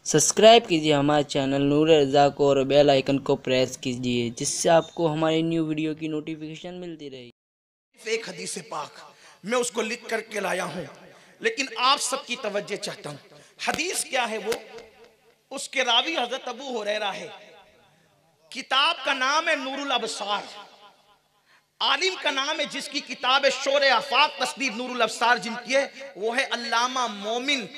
Subscribe कीजिए हमारे channel नूर रज़ा को और बेल आइकन को प्रेस कीजिए जिससे आपको हमारी न्यू वीडियो की नोटिफिकेशन मिलती रहे। एक हदीस पाक मैं उसको लिख करके लाया हूं, लेकिन आप सबकी तवज्जो चाहता हूं। हदीस क्या है वो? उसके रावी हजरत अबू हुरैरा है। किताब का नाम है नूरुल अबसार। आलिम का नाम है जिसकी किताब है शोरे आफाक तस्दीर नूरुल अबसार जिनकी है वो है अल्लामा मोमिन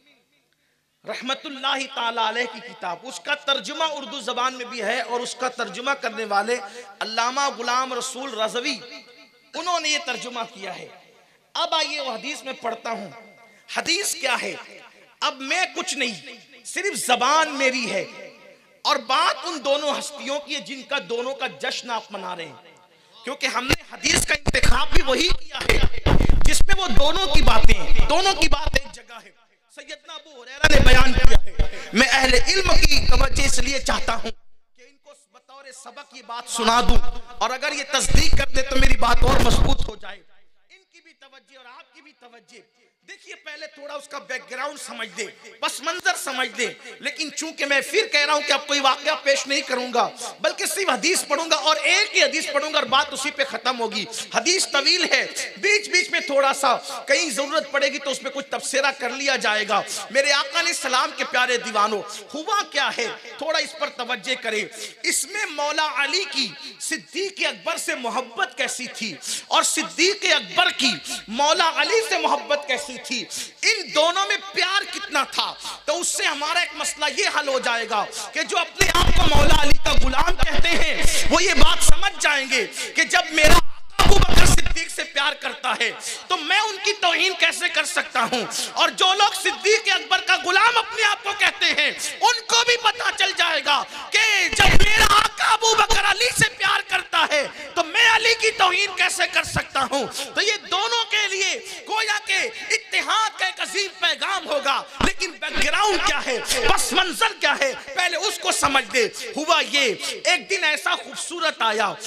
रहमतुल्लाहि ताला अलैह की किताब। उसका तर्जुमा उर्दू जबान में भी है और उसका तर्जुमा करने वाले अल्लामा गुलाम रसूल रज़वी उन्होंने ये तर्जुमा किया है। अब आइए वो हदीस में पढ़ता हूं। हदीस क्या है? अब मैं कुछ नहीं, सिर्फ जबान मेरी है और बात उन दोनों हस्तियों की है जिनका दोनों का जश्न आप मना रहे हैं, क्योंकि हमने हदीस का इंतखाब भी वही किया है जिसमें वो दोनों की बात एक जगह है। सैयदना अबू हुरैरा ने बयान किया है। मैं अहले इल्म की तवज्जो इसलिए चाहता हूं कि इनको बतौर सबक ये बात सुना दूं और अगर ये तस्दीक कर दे तो मेरी बात और मजबूत हो जाए। इनकी भी तवज्जो और आपकी भी तवज्जो। देखिए, पहले थोड़ा उसका बैकग्राउंड समझ दे, बस मंजर समझ दे। लेकिन चूंकि मैं फिर कह रहा हूं कि अब कोई वाकया पेश नहीं करूंगा, बल्कि सिर्फ हदीस पढ़ूंगा और एक ही हदीस पढ़ूंगा और बात उसी पे खत्म होगी। हदीस तवील है, बीच बीच में थोड़ा सा कहीं जरूरत पड़ेगी तो उसमें कुछ तफसीरा कर लिया जाएगा। मेरे आका ने सलाम के प्यारे दीवानों, हुआ क्या है थोड़ा इस पर तवज्जो करें। इसमें मौला अली की सिद्दीक अकबर से मोहब्बत कैसी थी और सिद्दीक अकबर की मौला अली से मोहब्बत कैसी थी, इन दोनों में प्यार कितना था, तो उससे हमारा एक मसला ये हल हो जाएगा कि जो अपने आप को मौला अली का गुलाम कहते हैं वो ये बात समझ जाएंगे कि जब मेरा अबू बकर सिद्दीक से प्यार करता है तो मैं उनकी तौहीन कैसे कर सकता हूं। और जो लोग सिद्दीक अकबर का गुलाम अपने आप को कहते हैं उनको भी पता चल जाएगा कि जब मेरा आका अबू बकर अली से प्यार करता है तो मैं अली की तौहीन कैसे कर सकता हूं। तो ये दोनों के लिए गोया के इत्तेहाद का एक अजीम पैगाम होगा। लेकिन बैकग्राउंड क्या है, बस मंजर क्या है, पहले उसको समझ दे। हुआ ये, एक दिन ऐसा खूबसूरत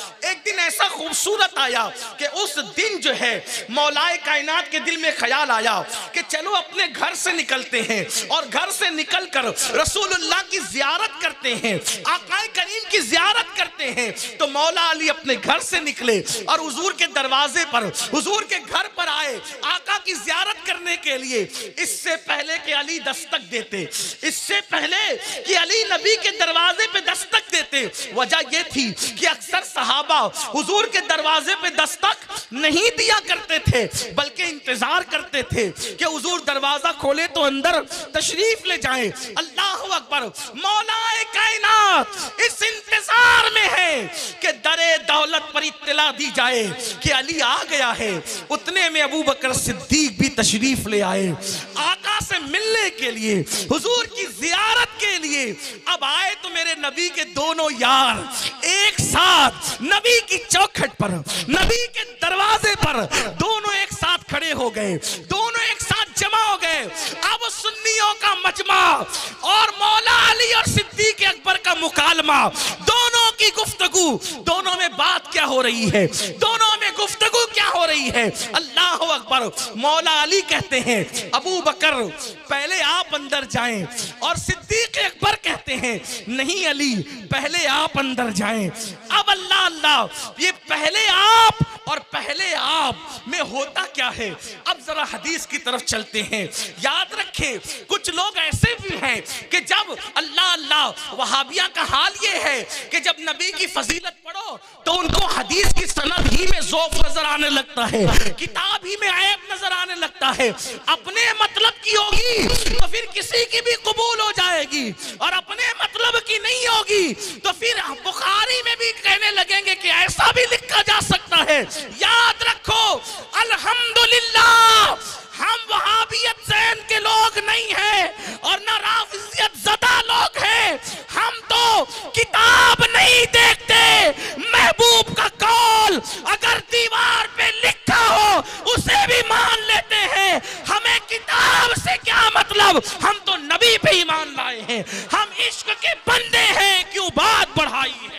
आया कि उस दिन जो है मौलाए कायनात के दिल में ख्याल आया कि चलो अपने घर से निकलते हैं और घर से निकलकर रसूलुल्लाह की जियारत करते हैं, आकाए करीम की जियारत करते हैं। तो मौला अली अपने घर से निकले और हुजूर के दरवाजे पर, हुजूर के घर पर आए आका की जियारत करने के लिए। इससे पहले कि अली दस्तक देते, इससे पहले कि अली नबी के दरवाजे पे दस्तक देते, वजह यह थी कि अक्सर सहाबा हुजूर के दरवाजे पे दस्तक नहीं दिया करते थे, बल्कि इंतजार करते थे कि हुजूर दरवाजा खोले तो अंदर तशरीफ ले जाएं। अल्लाह अकबर। मौलाए कायनात इस इंतजार में है कि दरे दौलत पर इत्तला दी जाए कि अली आ गया है। उतने में अबू बकर सिद्दीक भी तशरीफ ले आए आका से मिलने के लिए, हुजूर की जियारत के लिए। अब आए तो मेरे नबी के दोनों यार एक साथ नबी की चौखट पर, नबी के दरवाजे पर दोनों एक साथ खड़े हो गए, दोनों एक साथ जमा हो गए। अब सुन्नियों का मजमा और मौला अली और सिद्दीक अकबर का मुकालमा, दोनों की गुफ्तगू, दोनों में बात क्या हो रही है, दोनों में गुफ्तगू क्या हो रही है। अल्लाह अकबर। मौला अली कहते हैं अबू बकर पहले आप अंदर जाएं, और सिद्दीक अकबर कहते हैं नहीं अली पहले आप अंदर जाएं। अब अल्लाह अल्लाह, ये पहले आप और पहले आप में होता क्या है। अब जरा हदीस की तरफ चलते हैं। याद रखें कुछ लोग ऐसे भी हैं कि जब अल्लाह अल्लाह, वहाबिया का हाल ये है कि जब नबी की फजीलत पढ़ो तो उनको हदीस की सनद ही में ज़ौफ़ नजर आने लगता है, किताब ही में ऐब नजर आने लगता है। अपने मतलब की होगी तो फिर किसी की भी कबूल हो जाएगी, और अपने मतलब की नहीं होगी तो फिर बुखारी में भी कहने लगेंगे कि ऐसा भी लिखा जा सकता है। याद रखो अल्हम्दुलिल्लाह हम वहाबियत ज़ैन के लोग नहीं हैं और ना राफिजियत ज़दा लोग हैं। हम तो किताब नहीं देखते, महबूब का कौल अगर दीवार पे लिखा हो उसे भी मान लेते हैं। हमें किताब से क्या मतलब, हम तो नबी पे ईमान लाए हैं, हम इश्क के बंदे हैं, क्यों बात बढ़ाई है।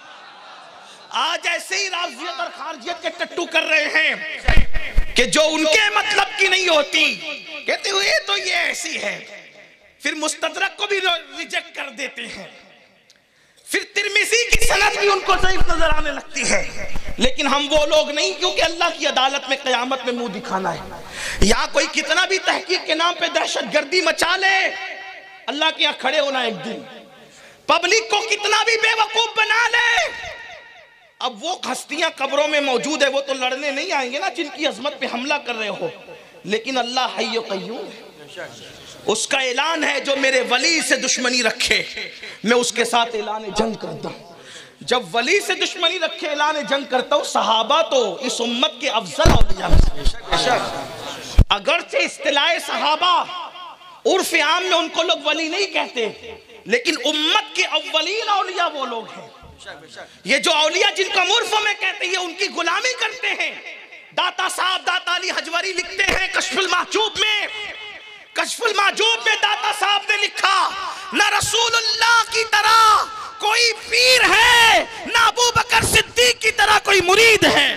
आज ऐसे ही राफिजियत और खारजियत के टट्टू कर रहे हैं कि जो उनके मतलब की नहीं होती, कहते हुए तो ये ऐसी है, फिर मुस्तदरक को भी रिजेक्ट कर देते हैं, फिर तिरमिज़ी की सनद भी उनको ज़ईफ़ नजर आने लगती है। लेकिन हम वो लोग नहीं, क्योंकि अल्लाह की अदालत में क़यामत में मुंह दिखाना है। यहाँ कोई कितना भी तहकीक के नाम पे दहशतगर्दी मचा ले, अल्लाह के यहाँ खड़े होना एक दिन। पब्लिक को कितना भी बेवकूफ बना ले, अब वो हस्तियां कब्रों में मौजूद है, वो तो लड़ने नहीं आएंगे ना जिनकी अजमत पे हमला कर रहे हो। लेकिन अल्लाह हय्य क़य्यूम है, उसका ऐलान है जो मेरे वली से दुश्मनी रखे मैं उसके साथ ऐलान जंग करता हूं। जब वली से दुश्मनी रखे ऐलान जंग करता हूं। सहाबा तो इस उम्मत के अफजल औलिया में, अगरचे इस्तिलाए सहाबा उर्फ आम में उनको लोग वली नहीं कहते, लेकिन उम्मत के अव्वलीन औलिया वो लोग हैं। ये जो औलिया जिनको उर्फ में कहते हैं, उनकी गुलामी करते हैं। दाता साहब दाता अली हजवरी लिखते हैं कश्फुल महजूब में, कश्फुल महजूब में दाता साहब ने लिखा, ना रसूलुल्लाह की तरह कोई पीर है, ना अबू बकर सिद्दीक की तरह कोई मुरीद है।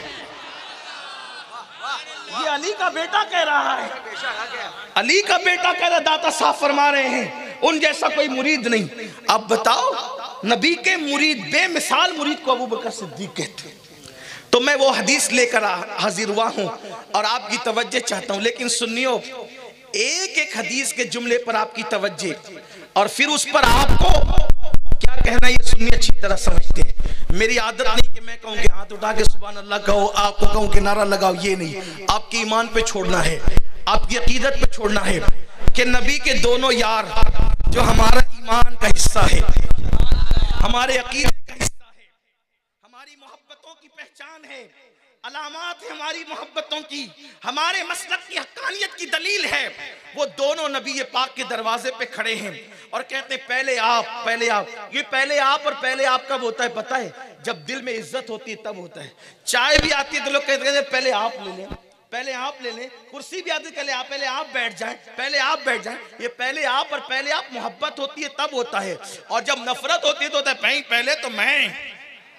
ये अली का बेटा कह रहा है, अली का बेटा कह रहा, दाता साहब फरमा रहे हैं उन जैसा कोई मुरीद नहीं। अब बताओ, नबी के मुरीद, बेमिसाल मुरीद को अबू बकर सिद्दीक कहते हैं। तो मैं वो हदीस लेकर हाजिर हुआ हूं और आपकी तवज्जो चाहता हूं। लेकिन सुनियो, एक एक हदीस के जुमले पर आपकी तवज्जो और फिर उस पर आपको क्या कहना, ये सुन्नी अच्छी तरह समझते हैं। मेरी आदत नहीं कि मैं कहूं कि हाथ उठा के सुभान अल्लाह कहो, आपको कहूं कि नारा लगाओ, ये नहीं। आपके ईमान पे छोड़ना है, आपकी अकीदत पे छोड़ना है कि नबी के दोनों यार जो हमारा ईमान का हिस्सा है, हमारे अकीदे का हिस्सा है, हमारी मोहब्बतों की पहचान है, अलामात है हमारी मोहब्बतों की, हमारे मसलक की हक्कानियत की दलील है। वो दोनों नबी पाक के दरवाजे पे खड़े हैं और कहते हैं पहले आप, पहले आप। ये पहले आप और पहले आप कब होता है पता है? जब दिल में इज्जत होती है तब होता है। चाय भी आती है तो लोग कहते हैं पहले आप ले लें, पहले आप ले लें। कुर्सी भी आती है पहले आप बैठ जाएं, पहले आप बैठ जाएं। ये पहले आप और पहले आप मोहब्बत होती है तब होता है। और जब नफरत होती है तो होता है पहले तो मैं।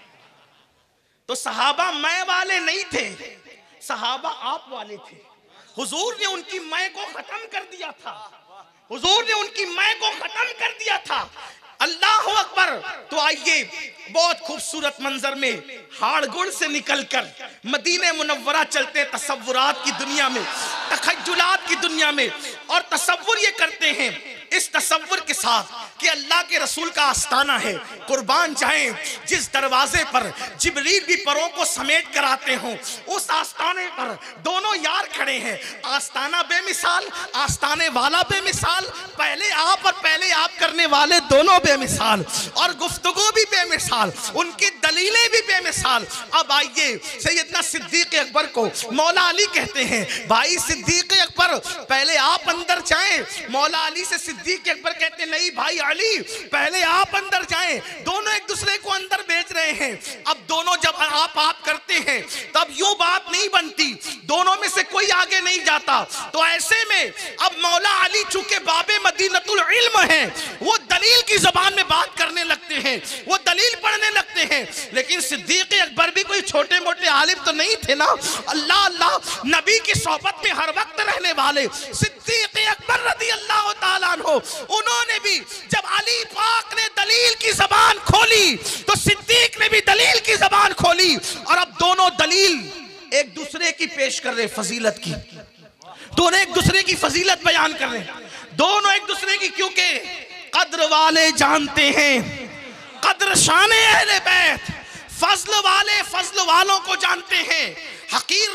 तो सहाबा मैं वाले नहीं थे, सहाबा आप वाले थे। हुजूर ने उनकी मैं को खत्म कर दिया था, हुजूर ने उनकी मैं को खत्म कर दिया था। अल्लाह अकबर। तो आइए, बहुत खूबसूरत मंजर में हाड़गुड़ से निकलकर मदीने मुनव्वरा चलते हैं, तसव्वुरात की दुनिया में, तखय्युलात की दुनिया में, और तसव्वुर ये करते हैं इस तसव्वुर के साथ कि अल्लाह के रसूल का आस्ताना है। कुर्बान जाएं जिस दरवाजे पर जिब्रील भी परों को समेट कर आते हों, उस आस्ताने पर दोनों यार खड़े हैं। आस्ताना बेमिसाल, आस्ताने वाला बेमिसाल, पहले आप और पहले आप करने वाले दोनों बेमिसाल, और गुफ्तगू भी बेमिसाल, उनकी दलीलें भी बेमिसाल। अब आइए, सैयदना सिद्दीक अकबर को मौला अली कहते हैं। भाई सिद्दीक अकबर पहले आप अंदर जाएं, मौला अली से सिद्दीक अकबर कहते नहीं भाई अली पहले आप अंदर जाएं। दोनों एक दूसरे को अंदर भेज रहे हैं। अब दोनों जब आप करते हैं तब यूं बात नहीं बनती, दोनों में से कोई आगे नहीं जाता। तो ऐसे में अब मौला अली चूंकि बाबे मदीनतुल इल्म हैं, वो दलील की जबान में बात करने लगते हैं, वो दलील पढ़ने लगते हैं। लेकिन सिद्दीक अकबर भी कोई छोटे मोटे आलिम तो नहीं थे ना। अल्लाह अल्लाह, नबी की सोहबत में हर वक्त रहने वाले सिद्दीक अकबर रज़ी अल्लाह तआला अन्हु, उन्होंने भी जब अली पाक ने दलील की जबान खोली तो सिद्दीक ने भी दलील की जबान खोली। और अब दोनों दलील एक दूसरे की पेश कर रहे, फजीलत की, दोनों एक दूसरे की फजीलत बयान कर रहे, दोनों एक दूसरे की, क्योंकि कद्र वाले जानते हैं कद्र शाने अहले बैत, फजल वाले फजल वालों को जानते हैं। हकीर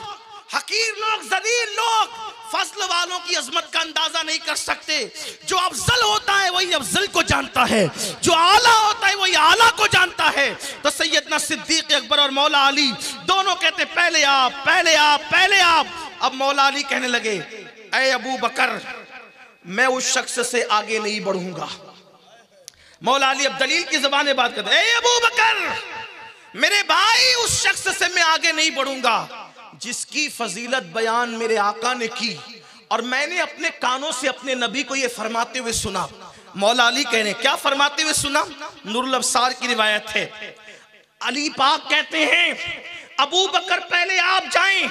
लोग जलील लोग फजल वालों की अजमत का अंदाजा नहीं कर सकते। जो अफजल होता है वही अफजल को जानता है, जो आला होता है वही आला को जानता है। तो सैयदना सिद्दीक अकबर और मौला अली दोनों कहते पहले आप, पहले आप, पहले आप। अब मौला अली कहने लगे, ऐ अबू बकर, मैं उस शख्स से आगे नहीं बढ़ूंगा। मौला अली अब दलील की ज़बान में बात करते, ऐ अबू बकर मेरे भाई, उस शख्स से मैं आगे नहीं बढ़ूंगा जिसकी फजीलत बयान मेरे आका ने की और मैंने अपने कानों से अपने नबी को ये फरमाते हुए सुना। मौला अली कहने, क्या फरमाते हुए सुना? नूरुल अब्सार की रिवायत है। अली पाक कहते हैं, अबू बकर पहले आप जाएं,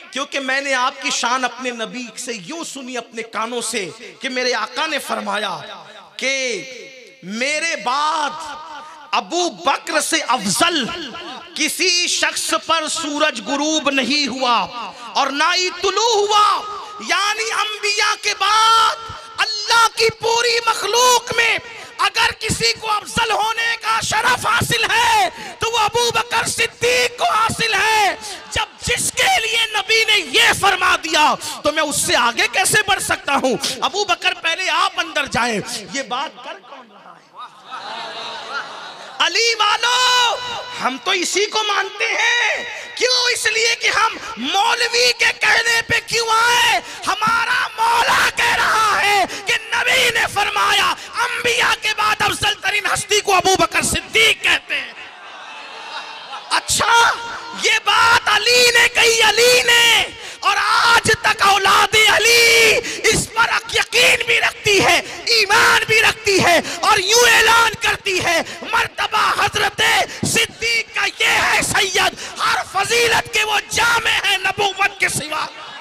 क्योंकि मैंने आपकी शान अपने नबी से यूं सुनी अपने कानों से कि मेरे आका ने फरमाया कि मेरे बाद अबू बकर से अफजल किसी शख्स पर सूरज गुरूब नहीं हुआ और ना ही तुलू हुआ। यानी अंबिया के बाद अल्लाह की पूरी मखलूक में अगर किसी को अफजल होने का शरफ हासिल है तो वो अबू बकर सिद्दीक को हासिल है। जब जिसके लिए नबी ने ये फरमा दिया तो मैं उससे आगे कैसे बढ़ सकता हूं। अबू बकर पहले आप अंदर जाएं। ये बात कर कौन रहा है? अली वालों, हम तो इसी को मानते हैं। क्यों? इसलिए कि हम मौलवी के कहने पे क्यों आए। हमारा मौला कह रहा है कि नबी ने फरमाया अंबिया के बाद अफजल तरीन हस्ती को अबू बकर सिद्दीक कहते हैं। अच्छा, ये बात अली ने कही, अली ने, और आज तक औलादे अली इस पर यकीन भी रखती है, ईमान भी रखती है और यूं ऐलान करती है मर्तबा हजरत सिद्दीक का ये है सैयद, हर फजीलत के वो जामे है नबूवत के सिवा।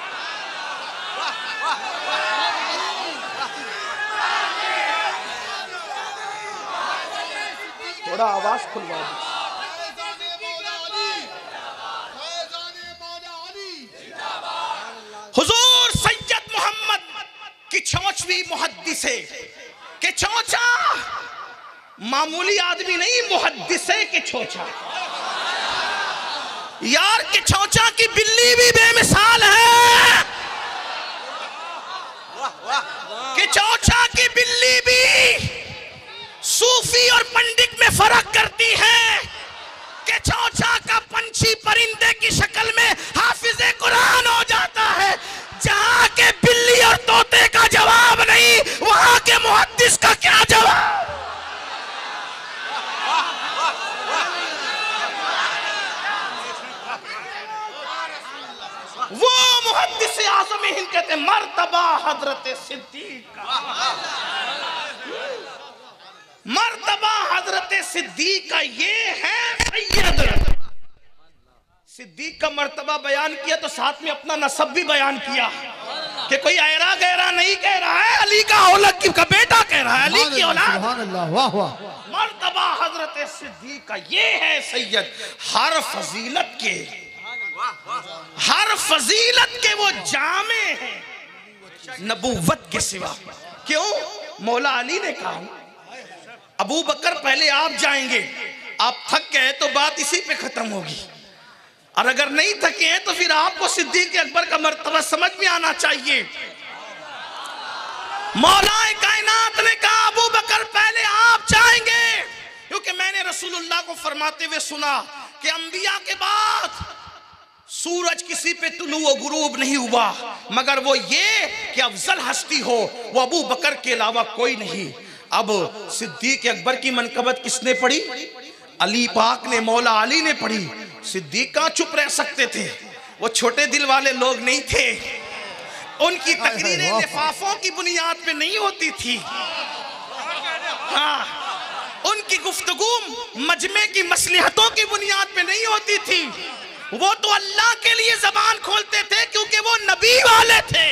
थोड़ा आवाज खुलवा दो। हुजूर सैयद मोहम्मद की चौचवी मुहद्दिसे के चौचा, मामूली आदमी नहीं, मुहद्दिसे के चौचा। यार के चौचा की बिल्ली भी बेमिसाल है। के चौचा की बिल्ली भी सूफी और पंडित में फर्क करती है। के चौचा का पंछी परिंदे की शक्ल में हाफिज़े कुरान हो जाता है। जहां के बिल्ली और तोते का जवाब नहीं, वहां के मुहद्दिस का क्या जवाब। वो मुहद्दिस आज़म हिंद कहते हैं मर्तबा हजरत सिद्दीक का, मर्तबा हजरत सिद्दीक का ये है सैयद। सिद्दीक का मर्तबा बयान किया तो साथ में अपना नसब भी बयान किया कि कोई ऐरा गैरा नहीं कह रहा है, अली का औलद का बेटा कह रहा है, अली की औलाद। मर्तबा हजरत सिद्दीक का ये है सैयद, हर फजीलत के, हर फजीलत के वो जामे हैं नबूवत के सिवा। क्यों? मौला अली ने कहा अबू बकर पहले आप जाएंगे, आप थक गए तो बात इसी पे खत्म होगी, और अगर नहीं थके हैं तो फिर आपको सिद्दीक अकबर का मर्तबा समझ में आना चाहिए। मौलाए कायनात ने कहा अबू बकर पहले आप जाएंगे, क्योंकि मैंने रसूलुल्लाह को फरमाते हुए सुना कि अंबिया के बाद सूरज किसी पे तुलू व गुरूब नहीं हुआ मगर वो ये कि अफजल हस्ती हो वो अबू बकर के अलावा कोई नहीं। अब सिद्दीक अकबर की मनकबत किसने पढ़ी? अली पाक ने, मौला अली ने पढ़ी। सिद्दीक कहाँ चुप रह सकते थे, वो छोटे दिल वाले लोग नहीं थे। उनकी तकरीरें लिफाफों की बुनियाद पे नहीं होती थी। हाँ, उनकी गुफ्तगू मजमे की मसलिहतों की बुनियाद पे नहीं होती थी। वो तो अल्लाह के लिए जबान खोलते थे क्योंकि वो नबी वाले थे।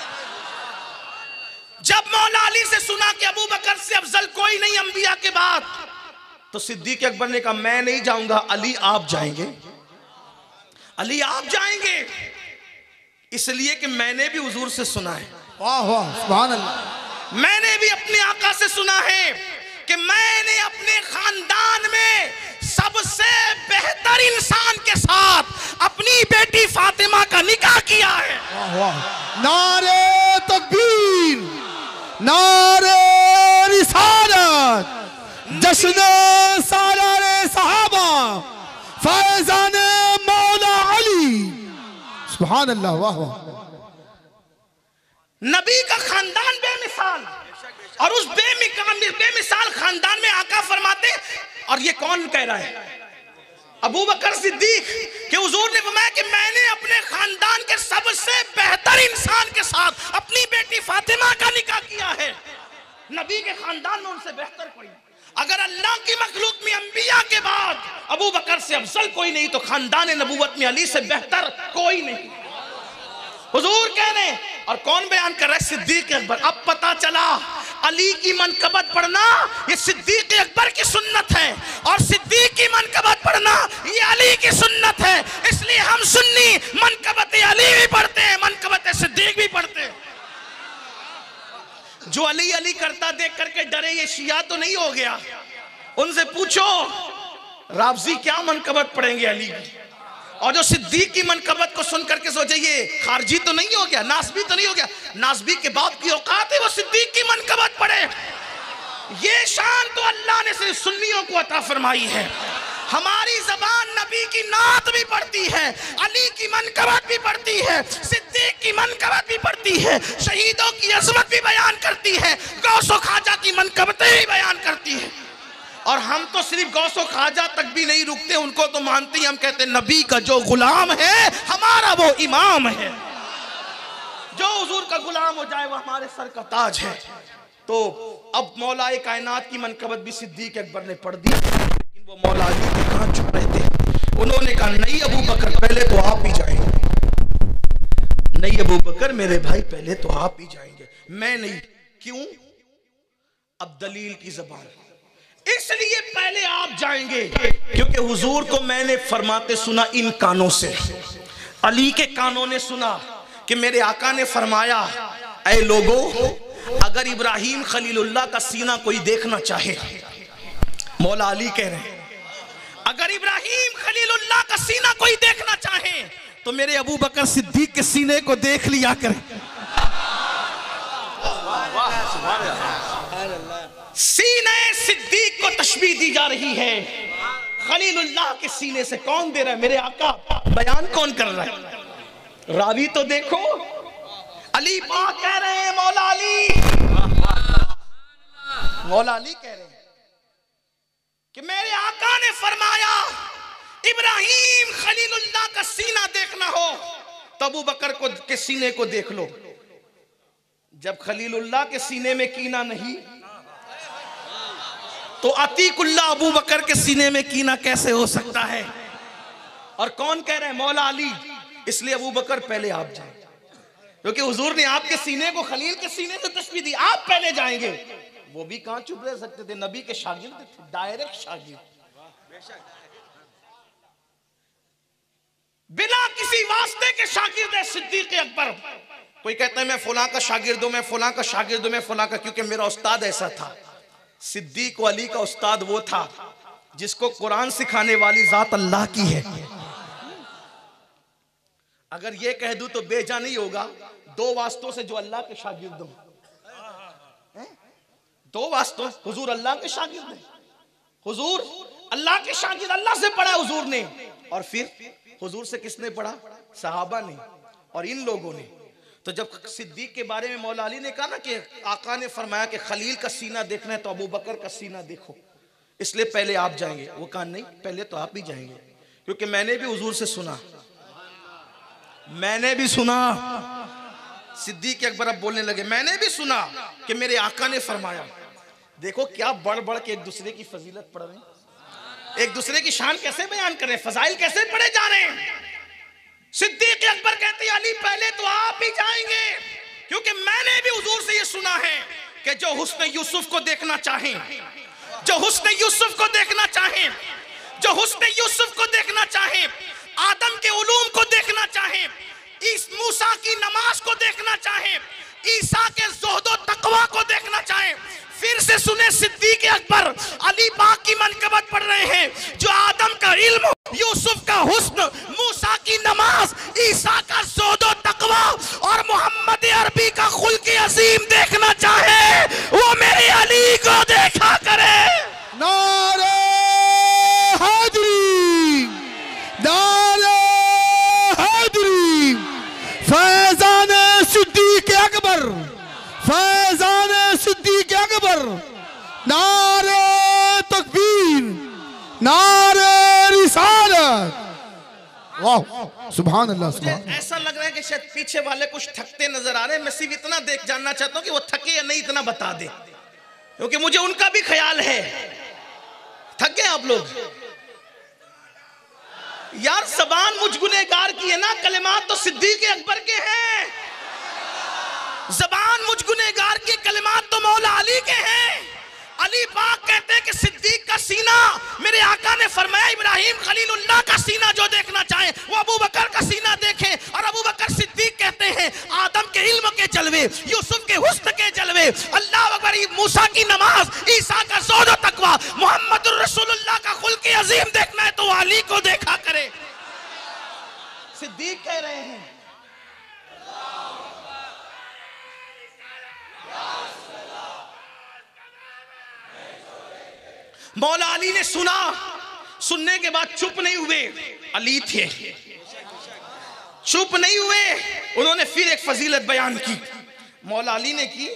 जब मौला अली से सुना कि अबू बकर से अफजल कोई नहीं अंबिया के बाद, तो सिद्दीक अकबर ने कहा मैं नहीं जाऊंगा, अली आप जाएंगे, अली आप जाएंगे, इसलिए कि मैंने भी हुजूर से सुना है। वाह वाह सुभान अल्लाह। मैंने भी अपने आका से सुना है कि मैंने अपने खानदान में सबसे बेहतर इंसान के साथ अपनी बेटी फातिमा का निकाह किया है। वाह वाह। नारे तकबीर, नारे रिसालत, जश्न सालारे सहाबा, फैजान मौला अली। सुभान अल्लाह। वाह वाह। नबी का खानदान बेमिसाल, और उस बेमिसाल खानदान में आका फरमाते, और ये कौन कह रहा है? अबू बकर सिद्दीक के हुजूर ने फरमाया कि मैंने अपने खानदान के सबसे बेहतर इंसान के साथ अपनी बेटी फातिमा का निकाह किया है। नबी के खानदान में उनसे बेहतर कोई नहीं। अगर अल्लाह की मखलूक में अंबिया के बाद अबू बकर से अफजल कोई नहीं तो खानदान नबूवत में अली से बेहतर कोई नहीं। हुजूर कह रहे हैं, और कौन बयान कर रहा है? सिद्दीक अकबर। अब पता चला अली की मनकबत पढ़ना ये सिद्दीक अकबर की सुन्नत है, और सिद्दीक की मनकबत पढ़ना ये अली की सुन्नत है। इसलिए हम सुन्नी मनकबत अली भी पढ़ते हैं, मनकबत सिद्दीक भी पढ़ते हैं। जो अली अली करता देख करके डरे ये शिया तो नहीं हो गया? उनसे पूछो राफजी क्या मनकबत पढ़ेंगे अली की, और जो सिद्दीक की मनकबत को सुन करके सोचे ये खारजी तो नहीं हो गया, नासबी तो नहीं हो गया। नासबी के बाप की औकात है वो सिद्दीक की मनकबत पढ़े। ये शान तो अल्लाह ने सिर्फ सुन्नियों को अता फरमाई है। हमारी जबान नबी की नात भी पढ़ती है, अली की मनकबत भी पढ़ती है, सिद्दीक की मनकबत भी पढ़ती है, शहीदों की अज़मत भी बयान करती है, गौसो खाजा की मनकबतें भी बयान करती है। और हम तो सिर्फ गौसो खाजा तक भी नहीं रुकते, उनको तो मानते ही हम कहते हैं नबी का जो गुलाम है हमारा वो इमाम है। जो हुजूर का गुलाम हो जाए वो हमारे सर का ताज है। तो अब मौलाए कायनात की मनकबत भी सिद्दीक अकबर ने पढ़ दी, लेकिन वो मौला अली के कहाँ चुप रहे थे। उन्होंने कहा नहीं अबू बकर पहले तो आप ही जाएंगे, नहीं अबू बकर मेरे भाई पहले तो आप ही जाएंगे, मैं नहीं। क्यों? अब दलील की जबान, इसलिए पहले आप जाएंगे क्योंकि हुजूर को मैंने फरमाते सुना इन कानों से, अली के कानों ने सुना कि मेरे आका ने फरमाया ऐ लोगों अगर इब्राहिम खलीलुल्लाह का सीना कोई देखना चाहे, मौला अली कह रहे हैं अगर इब्राहिम खलीलुल्लाह का सीना कोई देखना चाहे तो मेरे अबू बकर सिद्दीक के सीने को देख लिया करें। सीने सिद्दीक को तशबीह दी जा रही है, खलीलुल्लाह के सीने से। कौन दे रहा है? मेरे आका। बयान कौन कर रहा है? रावी तो देखो, अली पाक कह रहे हैं, मौला अली कह रहे हैं कि मेरे आका ने फरमाया इब्राहिम खलीलुल्लाह का सीना देखना हो तो अबू बकर को के सीने को देख लो। जब खलीलुल्लाह के सीने में कीना नहीं तो अतीकुल्लाह अबू बकर के सीने में कीना कैसे हो सकता है? और कौन कह रहे हैं? मौला अली। इसलिए अबू बकर पहले आप जाए, क्योंकि हुजूर ने आपके सीने को खलील के सीने से तशबीह दी, आप पहले जाएंगे। वो भी कहां चुप रह सकते थे, नबी के शागिर्द थे, डायरेक्ट शागिर्द, बिना किसी वास्ते के शागिर्द है सिद्दीक अकबर। कोई कहता है मैं फलां का शागिर्द हूं, मैं फलां का शागिर्द हूं, मैं फलां का, क्योंकि मेरा उस्ताद ऐसा था। सिद्दीक अली का उस्ताद वो था जिसको कुरान सिखाने वाली जात अल्लाह की है। अगर ये कह दूं तो बेजा नहीं होगा, दो वास्तों से जो अल्लाह के शागिर्द हूं, दो वास्तों, हुजूर अल्लाह के शागिर्द हैं, हुजूर अल्लाह के शागिर्द, अल्लाह से पढ़ा हुजूर ने, और फिर हुजूर से किसने पढ़ा? सहाबा ने और इन लोगों ने। तो जब सिद्दीक के बारे में मौला अली ने कहा ना कि आका ने फरमाया कि खलील का सीना देखना है तो अबू बकर का सीना देखो, इसलिए पहले आप जाएंगे। वो कहा नहीं पहले तो आप ही जाएंगे, क्योंकि मैंने भी हुजूर से सुना, मैंने भी सुना। सिद्दीक अकबर अब बोलने लगे मैंने भी सुना कि मेरे आका ने फरमाया। देखो क्या बढ़ बढ़ के एक दूसरे की फजीलत पढ़ रहे हैं, एक दूसरे की शान कैसे बयान कर रहे हैं, फजाइल कैसे पढ़े जा रहे हैं। सिद्दीक अकबर कहते हैं अली पहले तो आप ही जाएंगे, क्योंकि मैंने भी हुजूर से ये सुना है कि जो हुस्न यूसुफ को देखना चाहें, जो हुस्न यूसुफ को देखना चाहें, जो हुस्न यूसुफ को देखना चाहें, आदम के उलूम को देखना चाहें, इस मूसा की नमाज को देखना चाहें, ईसा के ज़ुहद व तकवा को देखना चाहें, फिर से सुने सिद्दीक अकबर अली पाक की मनकबत पढ़ रहे हैं। जो आदम का इल्म, यूसुफ का हुस्न, मूसा की नमाज, ईसा का ज़ुहद व तकवा और मोहम्मद अरबी का खुल्क अजीम देखना चाहे वो मेरे अली को देखा करे। नारे हैदरी, नारे हैदरी, फैजान सिद्दीक अकबर, फैजान सिद्दीक अकबर, नारे तकबीर, नारे रिसालत। वाह सुभान अल्लाह, सुभान। ऐसा लग रहा है कि शायद पीछे वाले कुछ थकते नजर आ रहे हैं। मैं सिर्फ इतना देख जानना चाहता हूं कि वो थके या नहीं, इतना बता दे, क्योंकि मुझे उनका भी ख्याल है। थक गए आप लोग? यार ज़बान मुझ गुनहगार की है ना, कलिमात तो सिद्दीक़ अकबर के हैं। ज़बान मुझ गुनहगार की, कलिमात तो मौला अली के हैं। अली पाक कहते हैं कि सिद्दीक का सीना, मेरे आका ने फरमाया इब्राहिम खलीलुल्लाह का सीना जो देखना चाहे वो अबू बकर का सीना देखे। और अबू बकर सिद्दीक कहते हैं आदम के इल्म के जलवे, यूसुफ के हुस्न के जलवे, अल्लाह अकबर, मूसा की नमाज, ईसा का ज़ुहद और तकवा, मुहम्मदुर रसूलुल्लाह का खुल्क़े अज़ीम देखना है तो अली को देखा करे। सिद्दीक कह रहे हैं मौला अली ने सुना, सुनने के बाद चुप नहीं हुए। अली थे, चुप नहीं हुए, उन्होंने फिर एक फजीलत बयान की। मौला अली ने की,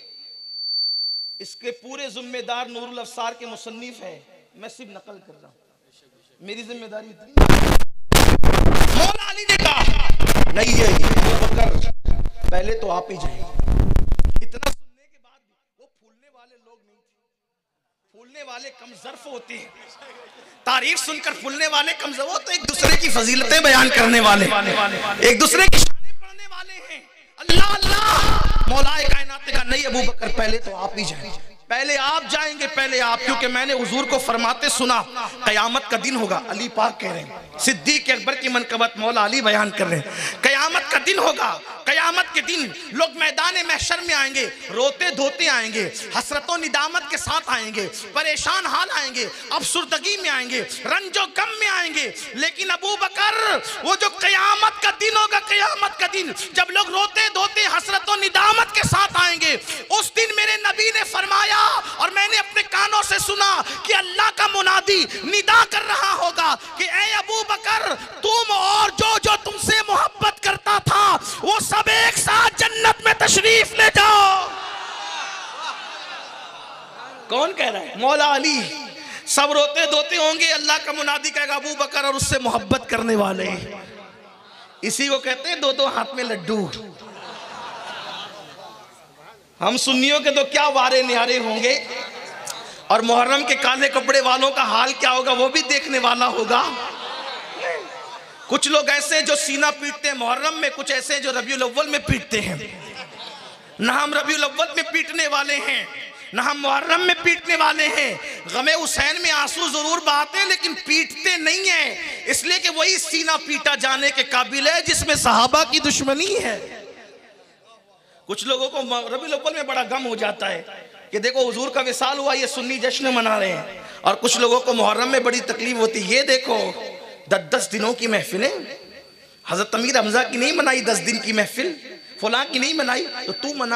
इसके पूरे जिम्मेदार नूरुल अफसार के मुसन्निफ है, मैं सिर्फ नकल कर रहा हूं, मेरी जिम्मेदारी इतनी। मौला अली ने कहा नहीं है अबू बकर, पहले तो आप ही जाएं। इतना सुनने के बाद वो फूलने वाले लोग नहीं थे, फूलने वाले कम ज़र्फ होते हैं। तारीख सुनकर फूलने वाले कम ज़र्फ, वो तो एक दूसरे की फजीलतें बयान करने वाले, एक दूसरे की शानें पढ़ने वाले हैं। अल्लाह अल्लाह, मौलाए कायनात ने कहा नहीं अबू बकर, पहले तो आप ही जाएं, पहले आप जाएंगे, पहले आप, क्योंकि मैंने हुजूर को फरमाते सुना कयामत का दिन होगा। अली पाक कह रहे हैं, सिद्दीक अकबर की मनकबत मौला अली बयान कर रहे हैं, कयामत का दिन होगा। कयामत के दिन लोग मैदान महशर में आएंगे, रोते धोते आएंगे, हसरतों निदामत के साथ आएंगे, परेशान हाल आएंगे, अफसुर्दगी में आएंगे, रंजो गम में आएंगे। लेकिन अबू बकर, वो जो कयामत का दिन होगा, कयामत का दिन जब लोग रोते धोते हसरतों निदामत के साथ आएंगे, उस दिन मेरे नबी ने फरमाया और मैंने अपने कानों से सुना कि अल्लाह का मुनादी निदा कर रहा होगा कि ऐ अबू बकर, तुम और जो जो तुमसे मोहब्बत करता था वो सब एक साथ जन्नत में तशरीफ ले जाओ। कौन कह रहा है? मौला अली। सब रोते धोते होंगे, अल्लाह का मुनादी कहेगा अबू बकर और उससे मोहब्बत करने वाले। इसी को कहते हैं दो दो हाथ में लड्डू। हम सुन्नियों के तो क्या वारे निहारे होंगे, और मुहर्रम के काले कपड़े वालों का हाल क्या होगा वो भी देखने वाला होगा। कुछ लोग ऐसे जो सीना पीटते हैं मुहर्रम में, कुछ ऐसे जो रबीउल अव्वल में पीटते हैं। ना हम रबीउल अव्वल में पीटने वाले हैं, ना हम मुहर्रम में पीटने वाले हैं। गमे हुसैन में आंसू जरूर बहाते हैं लेकिन पीटते नहीं हैं, इसलिए कि वही सीना पीटा जाने के काबिल है जिसमें सहाबा की दुश्मनी है। कुछ लोगों को रबीउल अव्वल में बड़ा गम हो जाता है कि देखो हुजूर का विसाल हुआ, ये सुन्नी जश्न मना रहे हैं, और कुछ लोगों को मुहर्रम में बड़ी तकलीफ होती है। ये देखो 10 दिनों की महफिलें, हजरत अमीर हमजा की नहीं मनाई 10 दिन की महफिल, फलां की नहीं मनाई, तो तू मना।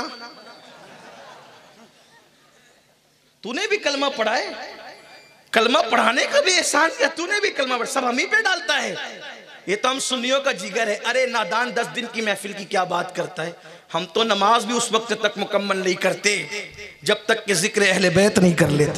तूने भी कलमा पढ़ा है, कलमा पढ़ाने का भी एहसान किया, तूने भी कलमा पढ़ा, सब हम ही पे डालता है। ये तो हम सुन्नियों का जिगर है। अरे नादान 10 दिन की महफिल की क्या बात करता है। हम तो नमाज भी उस वक्त तक मुकम्मल नहीं करते जब तक कि जिक्र अहले बैत नहीं कर लेते।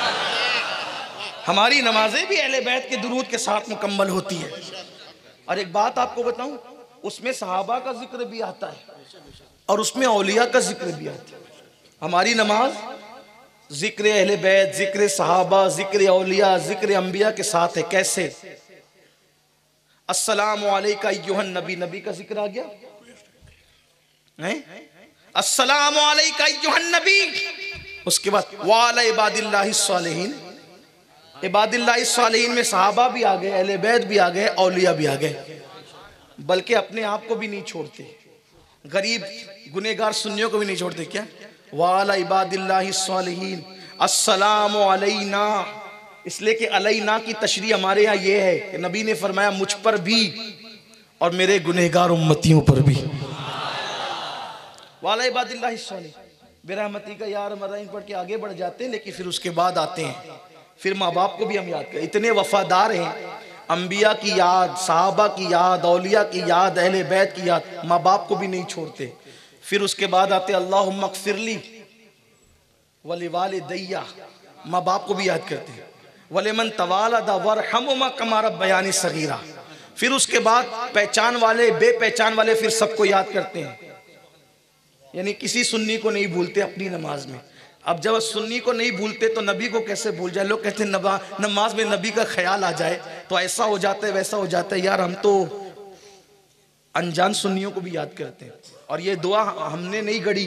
हमारी नमाजें भी अहले बैत के दुरूद के साथ मुकम्मल होती है। और एक बात आपको बताऊं, उसमें सहाबा का जिक्र भी आता है और उसमें औलिया का जिक्र भी आता है। हमारी नमाज जिक्र अहले बैत, जिक्र सहाबा, जिक्र औलिया, जिक्र अंबिया के साथ है। कैसे? अस्सलामु अलैका अय्युहन नबी, नबी का जिक्र आ गया है, अस्सलामु अलैका अय्युहन नबी। उसके बाद वाला इबादिल्लाहिस सालिहीन, इबादिल्लाहिस सालिहीन में सहाबा भी आ गए, अहले बैत भी आ गए, औलिया भी आ गए। बल्कि अपने आप को भी नहीं छोड़ते, गरीब गुनेगार सुन्नियों को भी नहीं छोड़ते। क्या? वाला इबादिल्लाहिस सालिहीन अस्सलामु अलैना, इसलिए कि अलैना की तशरीह हमारे यहाँ ये है कि नबी ने फरमाया मुझ पर भी और मेरे गुनहगार उम्मतियों पर भी। वाला इबादिल्लाहिस सालिहीन बिरहमती का यार मराइन पढ़ के आगे बढ़ जाते हैं, लेकिन फिर उसके बाद आते हैं, फिर माँ बाप को भी हम याद करें। इतने वफादार हैं, अंबिया की याद, सहाबा की याद, औलिया की याद, अहले बैत की याद, माँ बाप को भी नहीं छोड़ते। फिर उसके बाद आते अल्लाहुम्मा अग़फ़िरली वलिवालिदैया, माँ बाप को भी याद करते हैं। वलिमन तवालदा वरहमुमा कमा रब्बयानी सगीरा। फिर उसके बाद पहचान वाले बेपहचान वाले फिर सबको याद करते हैं, यानी किसी सुन्नी को नहीं भूलते अपनी नमाज में। अब जब सुन्नी को नहीं भूलते तो नबी को कैसे भूल जाए। लोग कहते हैं नमाज में नबी का ख्याल आ जाए तो ऐसा हो जाता है वैसा हो जाता है। यार हम तो अनजान सुन्नियों को भी याद करते हैं। और ये दुआ हमने नहीं गढ़ी,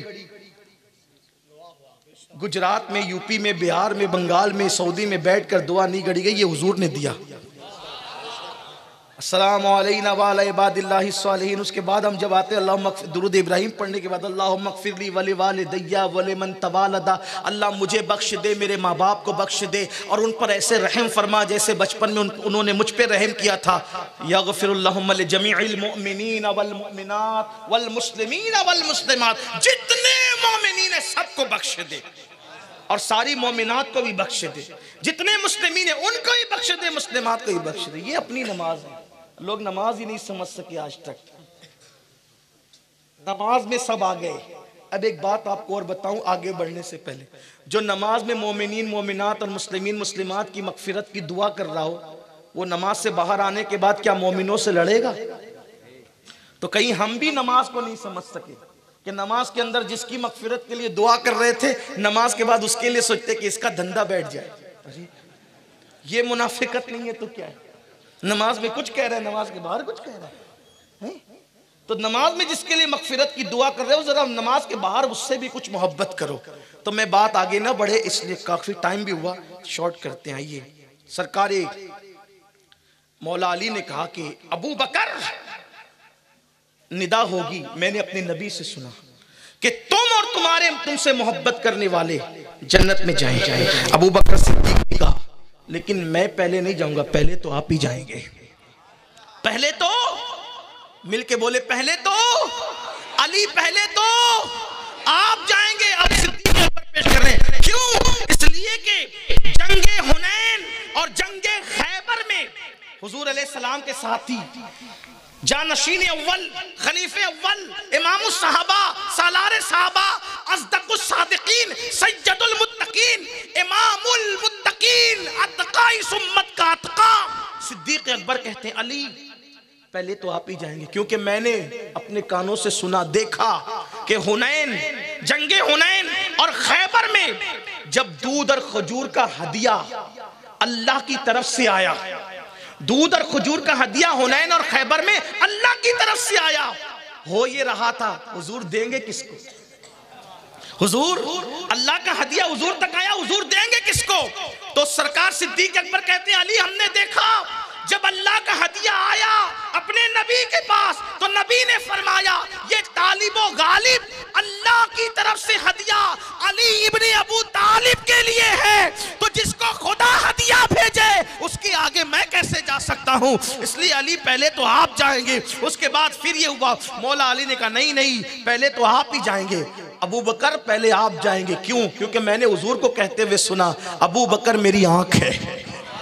गुजरात में, यूपी में, बिहार में, बंगाल में, सऊदी में बैठकर दुआ नहीं गढ़ी गई, ये हुजूर ने दिया। अस्सलामु अलैना व अला इबादिल्लाहि सालिहीन। उसके बाद हम जब आते हैं अल्लाहुम्मा दुरूद इब्राहिम पढ़ने के बाद अल्लाहुम्मा ग़फ़िरली व लिवालिदैया व लिमन तवालदा, अल्लाह मुझे बख्श दे, मेरे माँ बाप को बख्श दे और उन पर ऐसे रहम फरमा जैसे बचपन में उन्होंने मुझ पे रहम किया था। यग़फ़िरुल्लाहुम्मा लिजमीइल मुअमिनीन वल मुअमिनात वल मुस्लिमीन वल मुस्लिमात, जितने मोमिनीन है सबको बख्श दे और सारी मोमिनात को भी बख्श दे, जितने मुस्लिमीन है उनको ही बख्श दे, मुस्लिमात को ही बख्श दे। ये अपनी नमाज है। लोग नमाज ही नहीं समझ सके आज तक, नमाज में सब आ गए। अब एक बात आपको और बताऊं आगे बढ़ने से पहले, जो नमाज में मोमिनीन मोमिनात और मुस्लिमीन मुस्लिमात की मगफिरत की दुआ कर रहा हो, वो नमाज से बाहर आने के बाद क्या मोमिनों से लड़ेगा? तो कहीं हम भी नमाज को नहीं समझ सके कि नमाज के अंदर जिसकी मगफिरत के लिए दुआ कर रहे थे, नमाज के बाद उसके लिए सोचते कि इसका धंधा बैठ जाए। अरे ये मुनाफिकत नहीं है तो क्या है? नमाज में कुछ कह रहे हैं, नमाज के बाहर कुछ कह रहे हैं। तो नमाज में जिसके लिए मगफिरत की दुआ कर रहे हो, जरा नमाज के बाहर उससे भी कुछ मोहब्बत करो। तो मैं बात आगे ना बढ़े, इसलिए काफी टाइम भी हुआ, शॉर्ट करते हैं। आइए, सरकार मौला अली ने कहा कि अबू बकर निदा होगी, मैंने अपने नबी से सुना कि तुम और तुमसे मोहब्बत करने वाले जन्नत में जाएंगे। अबू बकर सिद्दीक ने कहा लेकिन मैं पहले नहीं जाऊंगा, पहले तो आप ही जाएंगे। पहले तो मिलके बोले, पहले तो अली, पहले तो आप जाएंगे। अब सिद्दीक पर पेश कर रहे हैं, क्यों? इसलिए कि जंगे हुनैन और जंगे खैबर में हुजूर अलैहिस्सलाम के साथी जानशीन अव्वल, खलीफे अव्वल, इमाम सहाबा, सालार सहाबा, अस्दकुस सादिकीन, सय्यदुल मुत्तकीन, इमामुल मुत्तकीन, अत्काइस उम्मत का अत्का सिद्दीक अकबर कहते हैं अली पहले तो आप ही जाएंगे, क्योंकि मैंने अपने कानों से सुना, देखा कि हुनैन, जंगे हुनैन और खैबर में जब दूध और खजूर का हदिया अल्लाह की तरफ से आया, दूध और खजूर का हदिया हुनैन और खैबर में अल्लाह की तरफ से आया, हो ये रहा था हुजूर देंगे किसको? हुजूर अल्लाह का हदिया हुजूर तक आया, हुजूर देंगे किसको? तो सरकार सिद्दीक अकबर कहते हैं अली हमने देखा जब अल्लाह का हदिया आया अपने नबी के पास तो नबी ने फरमाया ये तालिबो गालिब अल्लाह की तरफ से हदिया अली इब्ने अबू तालिब के लिए है, तो जिसको खुदा हदिया भेजे उसके आगे मैं कैसे जा सकता हूँ? इसलिए अली पहले तो आप जाएंगे। उसके बाद फिर ये हुआ, मौला अली ने कहा नहीं नहीं पहले तो आप ही जाएंगे। अबू बकर पहले आप जाएंगे, क्यों? क्योंकि मैंने हुजूर को कहते हुए सुना अबू बकर मेरी आंख है।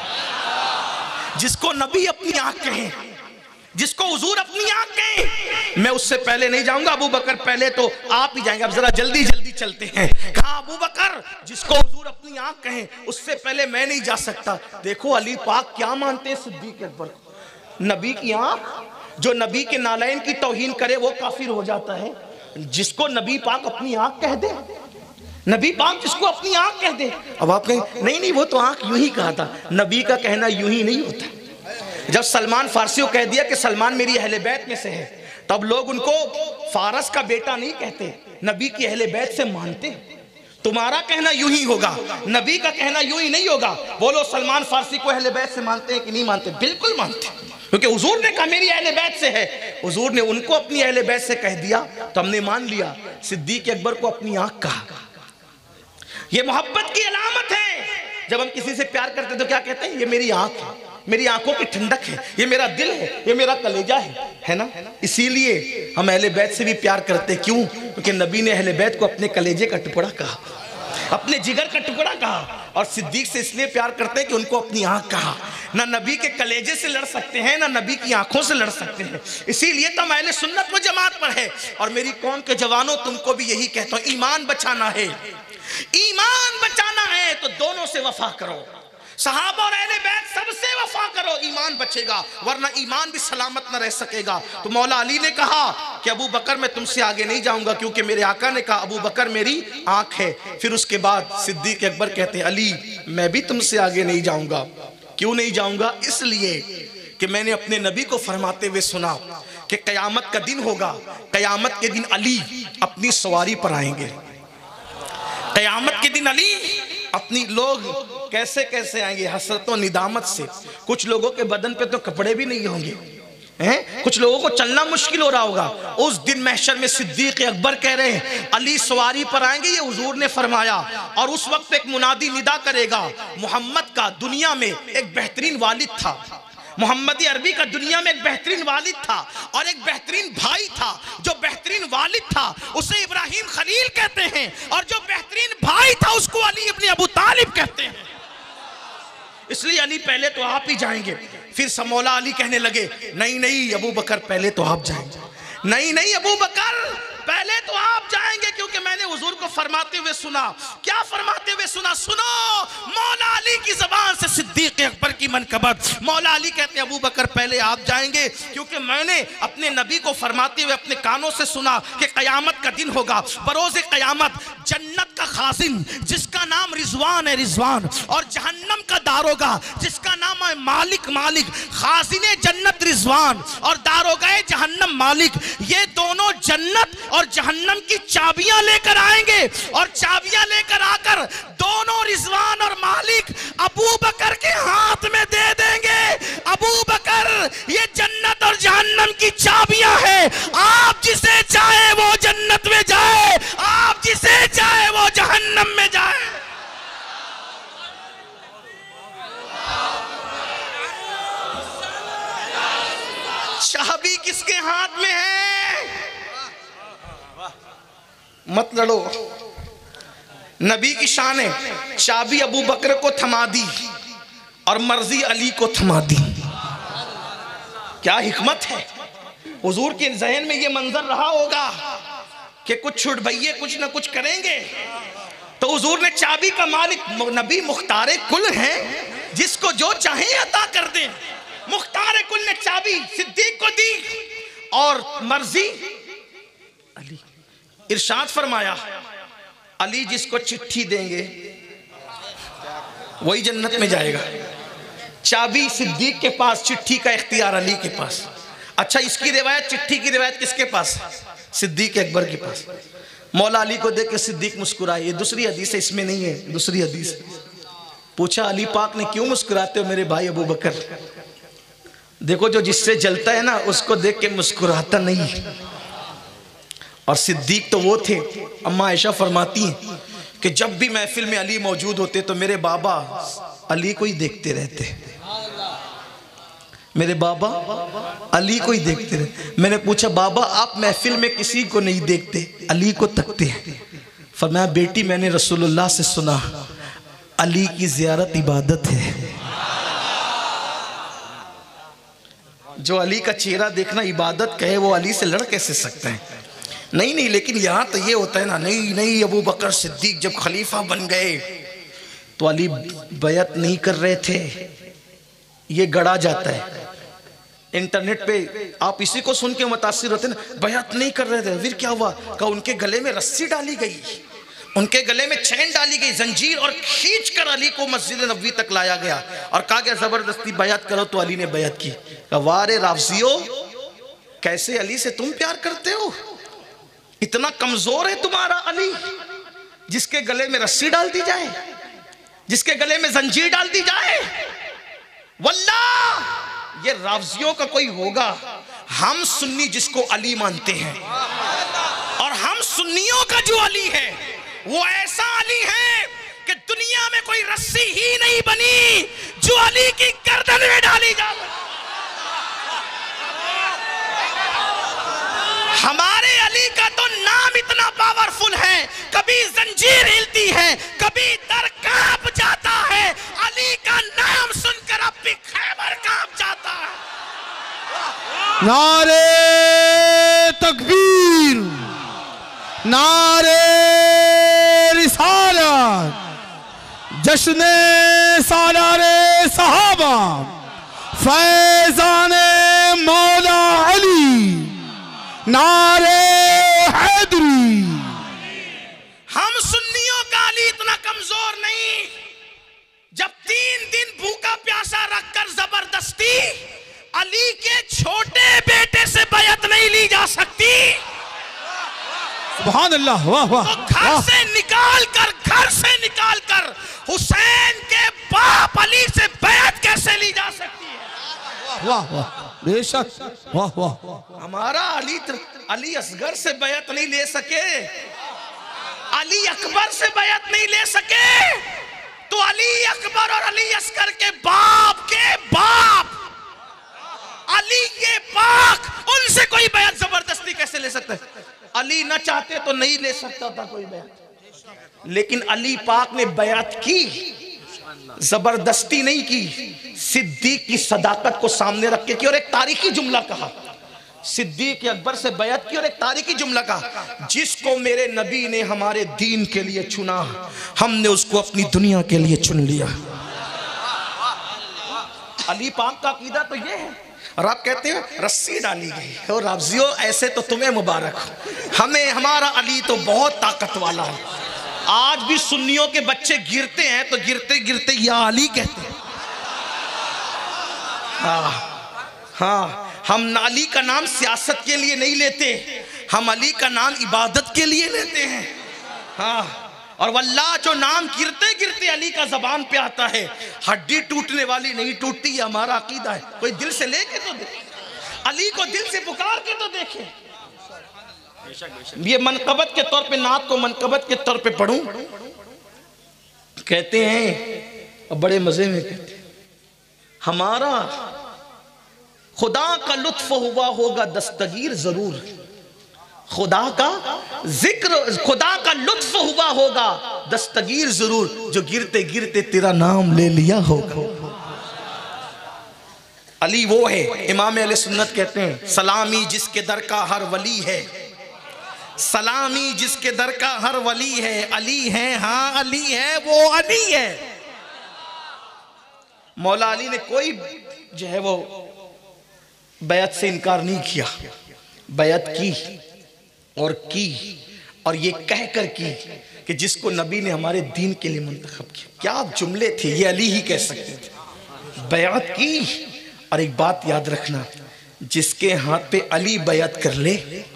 जिसको नबी अपनी आंख कहें, जिसको हुजूर अपनी आंख कहें, मैं उससे पहले नहीं जाऊंगा, अबू बकर पहले तो आप ही जाएंगे। अब जरा जल्दी जल्दी चलते हैं। कहा अबू बकर जिसको हुजूर अपनी आंख कहें उससे पहले मैं नहीं जा सकता। देखो अली पाक क्या मानते हैं सिद्दीक अकबर को, नबी की आंख, जो नबी के नालैन की तौहीन करे वो काफिर हो जाता है। जिसको नबी पाक अपनी आंख कह दे, नबी पाक जिसको अपनी आंख कह दे। अब आप कहें नहीं नहीं वो तो आंख यूं ही कहा था, नबी का कहना यूं ही नहीं होता। जब सलमान फारसी को कह दिया कि सलमान मेरी अहले बैत में से है, तब लोग उनको फारस का बेटा नहीं कहते, नबी की अहले बैत से मानते। तुम्हारा कहना यूं ही होगा, नबी का कहना यूं ही नहीं होगा। बोलो सलमान फारसी को अहले बैत से मानते हैं कि नहीं मानते? बिल्कुल मानते, क्योंकि हुजूर ने कहा मेरी अहले बैत से है। हुजूर ने उनको अपनी अहले बैत से कह दिया तो हमने मान लिया। सिद्दीक अकबर को अपनी आंख कहा। ये मोहब्बत की अलामत है। जब हम किसी से प्यार करते तो क्या कहते हैं? ये मेरी आंख है, मेरी आंखों की ठंडक है, ये मेरा दिल है, ये मेरा कलेजा है ना? इसीलिए हम अहले बैत से भी प्यार करते। क्यों? क्योंकि नबी ने अहले बैत को अपने कलेजे का टुकड़ा कहा, अपने जिगर का टुकड़ा कहा। और सिद्दीक से इसलिए प्यार करते हैं कि उनको अपनी आंख कहा। ना नबी के कलेजे से लड़ सकते हैं, ना नबी की आंखों से लड़ सकते हैं। इसीलिए तो अहले सुन्नत व जमात पर है। और मेरी कौम के जवानों तुमको भी यही कहता हूं, ईमान बचाना है, ईमान बचाना है तो दोनों से वफा करो। सहाबा और अहले बैत सबसे वफा करो। करो, ईमान बचेगा, वरना ईमान भी सलामत न रह सकेगा। तो मौला अली ने कहा कि अबू बकर मैं तुमसे आगे नहीं जाऊंगा, क्योंकि मेरे आका ने कहा अबू बकर मेरी आंख है। फिर उसके बाद सिद्दीक अकबर कहते हैं अली मैं भी तुमसे आगे नहीं जाऊंगा। क्यों नहीं जाऊंगा? इसलिए कि मैंने अपने नबी को फरमाते हुए सुना कि कयामत का दिन होगा, कयामत के दिन अली अपनी सवारी पर आएंगे। कयामत के दिन अली अपनी, लोग कैसे कैसे आएंगे, हसरतों निदामत से। कुछ लोगों के बदन पे तो कपड़े भी नहीं होंगे हैं, कुछ लोगों को चलना मुश्किल हो रहा होगा। उस दिन महशर में सिद्दीक अकबर कह रहे हैं अली सवारी पर आएंगे, ये हुजूर ने फरमाया। और उस वक्त एक मुनादी निदा करेगा, मोहम्मद का दुनिया में एक बेहतरीन वालिद था, मोहम्मदी अरबी का दुनिया में एक बेहतरीन वालिद था और एक बेहतरीन भाई था। जो बेहतरीन वालिद था उसे इब्राहिम खलील कहते हैं, और जो बेहतरीन भाई था उसको अली इब्न अबू तालिब कहते हैं। इसलिए अली पहले तो आप ही जाएंगे। फिर समौला अली कहने लगे नहीं नहीं अबू बकर पहले तो आप जाएंगे, नहीं नहीं अबू बकर पहले तो आप जाएंगे, क्योंकि मैंने हुजूर को फरमाते हुए सुना। क्या फरमाते हुए सुना? सुनो, मौला अली की जबान से सिद्दीक अकबर की मनकबत। मौला अली कहते हैं अबू बकर पहले आप जाएंगे, क्योंकि मैंने अपने नबी को फरमाते हुए अपने कानों से सुना कि कयामत का दिन होगा, बरोज़े कयामत जन्नत का खाजिन जिसका नाम रिजवान है, रिजवान, और जहन्नम का दारोगा जिसका नाम है मालिक, मालिक, खाजिने जन्नत रिजवान और दारोगाए जहन्नम मालिक, ये दोनों जन्नत और जहन्नम की चाबियां लेकर आएंगे। और चाबियां लेकर आकर दोनों रिजवान और मालिक अबू बकर के हाथ में दे देंगे। अबू बकर ये जन्नत और जहन्नम की चाबियां हैं, आप जिसे चाहे वो जन्नत में जाए, आप जिसे चाहे वो जहन्नम में जाए। चाबी किसके हाथ में है? मत लड़ो, नबी की शान है। चाबी अबू बकर को थमा दी और मर्जी अली को थमा दी। क्या हिकमत है। हुजूर के जहन में ये मंजर रहा होगा कि कुछ छुटभैये कुछ ना कुछ करेंगे, तो हुजूर ने चाबी का मालिक, नबी मुख्तारे कुल हैं, जिसको जो चाहे अता कर दें। मुख्तारे कुल ने चाबी सिद्दीक को दी और मर्जी अली। इरशाद फरमाया अली जिसको चिट्ठी देंगे वही जन्नत में जाएगा। चाबी सिद्दीक के पास, चिट्ठी का इख्तियार अली के पास। अच्छा, इसकी रिवायत, चिट्ठी की रिवायत किसके पास? सिद्दीक अकबर के पास। मौला अली को देख के सिद्दीक मुस्कुराए। ये दूसरी हदीस है, इसमें नहीं है, दूसरी हदीस। पूछा अली पाक ने क्यों मुस्कुराते हो मेरे भाई अबू बकर? देखो जो जिससे जलता है ना उसको देख के मुस्कुराता नहीं। और सिद्दीक तो वो थे, अम्मा आयशा फरमाती हैं कि जब भी महफिल में अली मौजूद होते तो मेरे बाबा अली को ही देखते रहते, मेरे बाबा अली को ही देखते रहते। मैंने पूछा बाबा आप महफिल में किसी को नहीं देखते, अली को तकते हैं? फरमाया बेटी मैंने रसूलुल्लाह से सुना अली की ज़ियारत इबादत है। जो अली का चेहरा देखना इबादत कहे वो अली से लड़ कैसे सकते हैं? नहीं नहीं, लेकिन यहाँ तो ये होता है ना, नहीं नहीं अबू बकर सिद्दीक जब खलीफा बन गए तो अली बैत नहीं कर रहे थे, ये गढ़ा जाता है। इंटरनेट पे आप इसी को सुन के मुतासिर होते ना, बैत नहीं कर रहे थे। फिर क्या हुआ? कहा उनके गले में रस्सी डाली गई, उनके गले में चैन डाली गई, जंजीर, और खींच कर अली को मस्जिद नबवी तक लाया गया और कहा गया जबरदस्ती बैत करो। तो अली ने बैत की। कहा वारे राफजियो, कैसे अली से तुम प्यार करते हो? इतना कमजोर है तुम्हारा अली, जिसके गले में रस्सी डाल दी जाए, जिसके गले में जंजीर डाल दी जाए? वल्लाह ये राफजियों का कोई होगा। हम सुन्नी जिसको अली मानते हैं, और हम सुन्नियों का जो अली है वो ऐसा अली है कि दुनिया में कोई रस्सी ही नहीं बनी जो अली की गर्दन में डाली जाए। हमारे अली का तो नाम इतना पावरफुल है, कभी जंजीर हिलती है, कभी दर कांप जाता है। अली का नाम सुनकर अब भी खैबर कांप जाता है। नारे तकबीर, नारे रिसालत, जश्ने सालारे सहाबा, फैजान मौला अली, नारे हैदरी। हम सुन्नियों का अली इतना कमजोर नहीं, जब 3 दिन भूखा प्यासा रखकर जबरदस्ती अली के छोटे बेटे से बैत नहीं ली जा सकती, सुभान अल्लाह, वाह वाह। तो घर से निकाल कर हुसैन के बाप अली से बैत कैसे ली जा सकती है? वाह वाह, बेशक, वाह वाह। हमारा अली असगर से बैत नहीं ले सके, अली अकबर से बैत नहीं ले सके, तो अली अकबर और अली असगर के बाप अली के पाक, उनसे कोई बैत जबरदस्ती कैसे ले सकता है? अली न चाहते तो नहीं ले सकता था कोई बैत, लेकिन अली पाक ने बैत की, जबरदस्ती नहीं की, सिद्दीक की सदाकत को सामने रख के की। और एक तारीखी जुमला कहा, सिद्दीक अकबर से बैत की, और एक तारीखी जुमला कहा, जिसको मेरे नबी ने हमारे दीन के लिए चुना, हमने उसको अपनी दुनिया के लिए चुन लिया। अली पाक का अकीदा तो ये है। और आप कहते हैं रस्सी डाली गई, और राबजियो ऐसे तो तुम्हें मुबारक हो, हमें हमारा अली तो बहुत ताकत वाला है। आज भी सुन्नियों के बच्चे गिरते हैं तो गिरते गिरते या अली कहते हैं। हाँ, हम अली का नाम सियासत के लिए नहीं लेते, हम अली का नाम इबादत के लिए लेते हैं। हाँ, और वल्लाह जो नाम गिरते गिरते अली का जबान पे आता है, हड्डी टूटने वाली नहीं टूटती, ये हमारा अकीदा है। कोई दिल से लेके तो देखे, अली को दिल से पुकार के तो देखे। ये मनकबत के तौर पे, नात को मनकबत के तौर पे पढ़ूं, कहते हैं, और बड़े मजे में कहते हैं, हमारा खुदा का लुत्फ हुआ होगा दस्तगीर जरूर, खुदा का जिक्र, खुदा का लुत्फ हुआ होगा दस्तगीर जरूर, जो गिरते गिरते तेरा नाम ले लिया होगा। अली वो है, इमाम अहले सुन्नत कहते हैं, सलामी जिसके दर का हर वली है, सलामी जिसके दर का हर वली है, अली है, हाँ अली है, वो अली है। मौला अली ने कोई जो है वो बैत से इनकार नहीं किया, बैत की और ये कहकर की कि जिसको नबी ने हमारे दीन के लिए मुंतखब किया। क्या जुमले थे, ये अली ही कह सकते थे। बैत की, और एक बात याद रखना, जिसके हाथ पे अली बैत कर ले,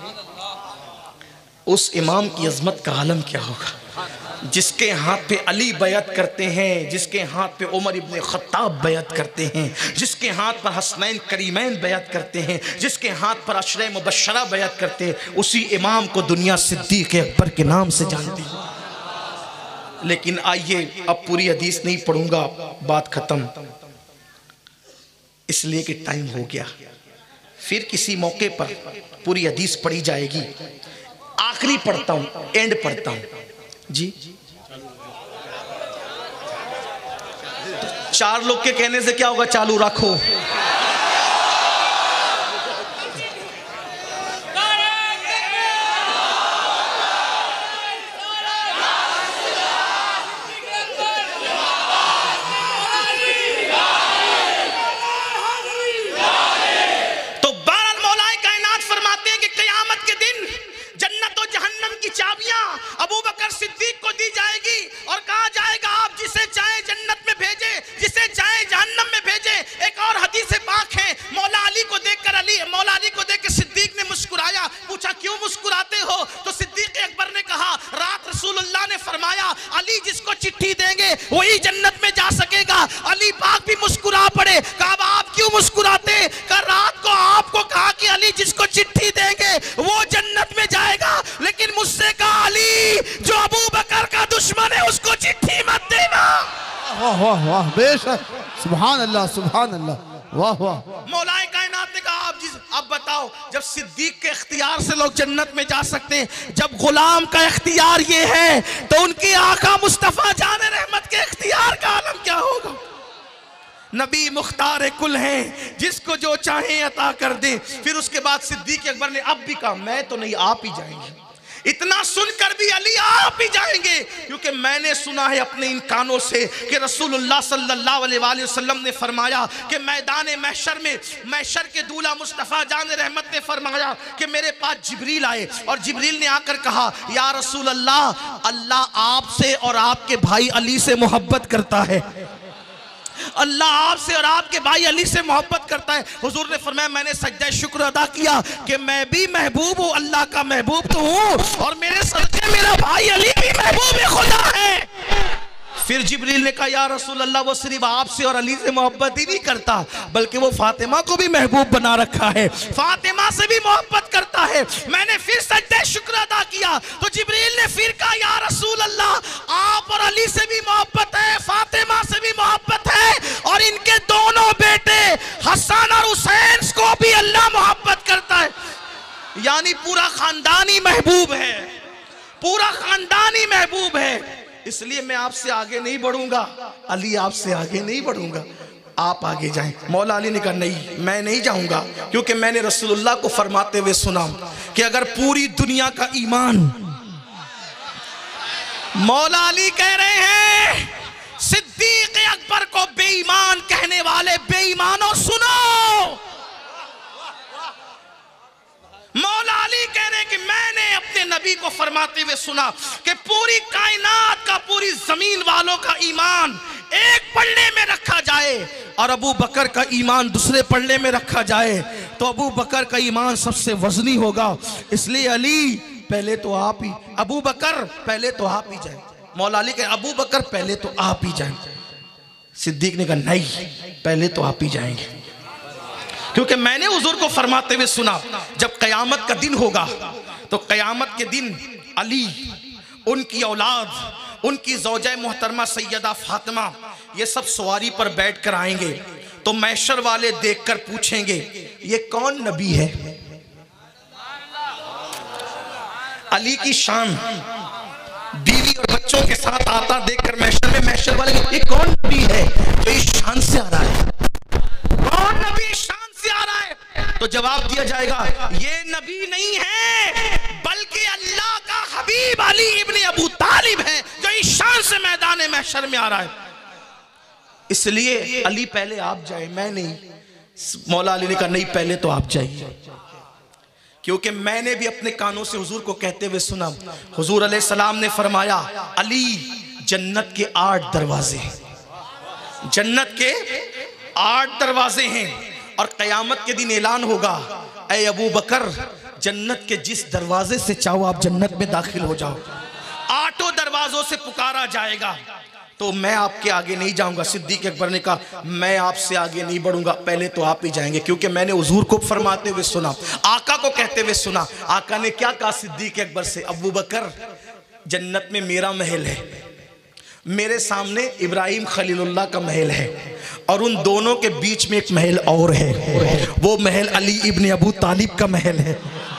उस इमाम की अजमत का आलम क्या होगा। जिसके हाथ पे अली बैत करते हैं, जिसके हाथ पे उमर इब्ने खत्ताब बैत करते हैं, जिसके हाथ पर हसनैन करीमैन बैत करते हैं, जिसके हाथ पर अशरे मुबश्शरा बैत करते हैं, उसी इमाम को दुनिया सिद्दीक़ अकबर के नाम से जानती है। लेकिन आइए, अब पूरी हदीस नहीं पढ़ूंगा, बात खत्म, इसलिए कि टाइम हो गया। फिर किसी मौके पर पूरी हदीस पढ़ी जाएगी। आखिरी पढ़ता हूं, एंड पढ़ता हूं जी। 4 लोग के कहने से क्या होगा, चालू रखो। तो बहरहाल मौलाए कायनात फरमाते हैं कि क़यामत के दिन जन्नत और जहन्नम की चाबियां अबू बकर सिद्दीक को दी जाएगी और कहा जाएगा आप जिसे चाहे जन्नत में भेजे, जिसे चाहे जहन्नम में भेजे। एक और हदीस पाक है, मौला अली को देखकर सिद्दीक ने मुस्कुराया, पूछा क्यों मुस्कुराते हो? तो सिद्दीक अकबर ने कहा, रात रसूलुल्लाह ने फरमाया अली जिसको चिट्ठी देंगे वही जन्नत में जा सकेगा। अली पाक भी मुस्कुरा पड़े, कहा आप क्यों मुस्कुराते? कहा रात को आपको कहा कि अली जिसको चिट्ठी देंगे वो जन्नत में जाएगा, लेकिन मुझसे कहा अली जो अबू बकर का दुश्मन है उसको चिट्ठी मत देना। वाह वाह वाह, बेशक, सुभान अल्लाह, सुभान अल्लाह, वाह वाह। मौलाए कायनात ने कहा अब बताओ, जब सिद्दीक के इख्तियार से लोग जन्नत में जा सकते हैं, जब गुलाम का इख्तियार ये है, तो उनके आका मुस्तफा जाने रहमत के इख्तियार का आलम क्या होगा। नबी मुख्तार कुल हैं, जिसको जो चाहे अता कर दे। फिर उसके बाद सिद्दीक अकबर ने अब भी कहा मैं तो नहीं, आप ही जाएंगे। इतना सुनकर भी अली आप ही जाएंगे, क्योंकि मैंने सुना है अपने इन कानों से कि रसूलुल्लाह सल्लल्लाहु अलैहि वसल्लम ने फरमाया कि मैदान महशर में महशर के दूल्हा मुस्तफ़ा जान रहमत ने फरमाया कि मेरे पास जिब्रील आए और जिब्रील ने आकर कहा, या रसूल अल्लाह, अल्लाह आपसे और आपके भाई अली से मोहब्बत करता है, अल्लाह आपसे और आपके भाई अली से मोहब्बत करता है। हुजूर ने फरमाया, मैंने सजदा शुक्र अदा किया कि मैं भी महबूब हूँ, अल्लाह का महबूब तो हूँ, और मेरे सदके मेरा भाई अली भी महबूब खुदा है। फिर जिब्रील ने कहा, या रसूल अल्लाह, वो सिर्फ आपसे और अली से मोहब्बत ही नहीं करता, बल्कि वो फातिमा को भी महबूब बना रखा है, फातिमा से भी मोहब्बत करता है। मैंने फिर सजदा शुक्र अदा किया तो जिब्रील ने फिर कहा, या रसूल अल्लाह, आप और अली से भी मोहब्बत है, फातिमा से भी मोहब्बत है, और इनके दोनों बेटे हसन और हुसैन को भी अल्लाह मोहब्बत करता है। यानी पूरा खानदान ही महबूब है, पूरा खानदान ही महबूब है। इसलिए मैं आपसे आगे नहीं बढ़ूंगा, अली आपसे आगे नहीं बढ़ूंगा, आप आगे जाएं। मौला अली ने कहा, नहीं, मैं नहीं जाऊंगा, क्योंकि मैंने रसूलुल्लाह को फरमाते हुए सुना कि अगर पूरी दुनिया का ईमान, मौला अली कह रहे हैं, सिद्दीक अकबर को बेईमान कहने वाले बेईमानों सुनो, मौला अली कह रहे हैं कि मैंने अपने नबी को फरमाते हुए सुना कि पूरी कायनात का, पूरी जमीन वालों का ईमान एक पल्ले में रखा जाए और अबू बकर का ईमान दूसरे पल्ले में रखा जाए तो अबू बकर का ईमान सबसे वजनी होगा। इसलिए अली पहले तो आप ही, अबू बकर पहले तो आप ही जाए। मौला अली कहे, अबू बकर पहले तो आप ही जाए। सिद्दीक ने कहा, नहीं, पहले तो आप ही जाएंगे, क्योंकि मैंने हुजूर को फरमाते हुए सुना, जब कयामत का दिन होगा तो कयामत के दिन अली, उनकी औलाद, उनकी ज़ौजा मोहतरमा सैयदा फातिमा, ये सब सवारी पर बैठ कर आएंगे तो महशर वाले देखकर पूछेंगे, ये कौन नबी है? अली की शान, बीवी और बच्चों के साथ आता देखकर महशर में महशर वाले, ये कौन नबी है जो इस शान से आ रहा है? कौन नबी शान से आ रहा है? तो जवाब दिया जाएगा, ये नबी नहीं है, बल्कि अल्लाह का हबीब अली इब्ने अबू तालिब है, जो इस शान से मैदान महशर में आ रहा है। इसलिए अली पहले आप जाए, मैं नहीं। मौला अली ने कहा, नहीं, पहले तो आप जाइए, क्योंकि मैंने भी अपने कानों से हुजूर को कहते हुए सुना, हुजूर अलैहिस्सलाम ने फरमाया, अली जन्नत के 8 दरवाजे, जन्नत के 8 दरवाजे हैं, और कयामत के दिन ऐलान होगा, ऐ अबू बकर, जन्नत के जिस दरवाजे से चाहो आप जन्नत में दाखिल हो जाओ। 8 दरवाजों से पुकारा जाएगा, तो मैं आपके आगे नहीं जाऊंगा। सिद्दीक अकबर ने कहा, मैं आपसे आगे नहीं बढ़ूंगा, पहले तो आप ही जाएंगे, क्योंकि मैंने हुजूर को फरमाते हुए सुना, आका को कहते हुए सुना। आका ने क्या कहा सिद्दीक अकबर से, अबू बकर, जन्नत में मेरा महल है, मेरे सामने इब्राहिम खलीलुल्लाह का महल है, और उन दोनों के बीच में एक महल और है, वो महल अली इब्ने अबू तालिब का महल है।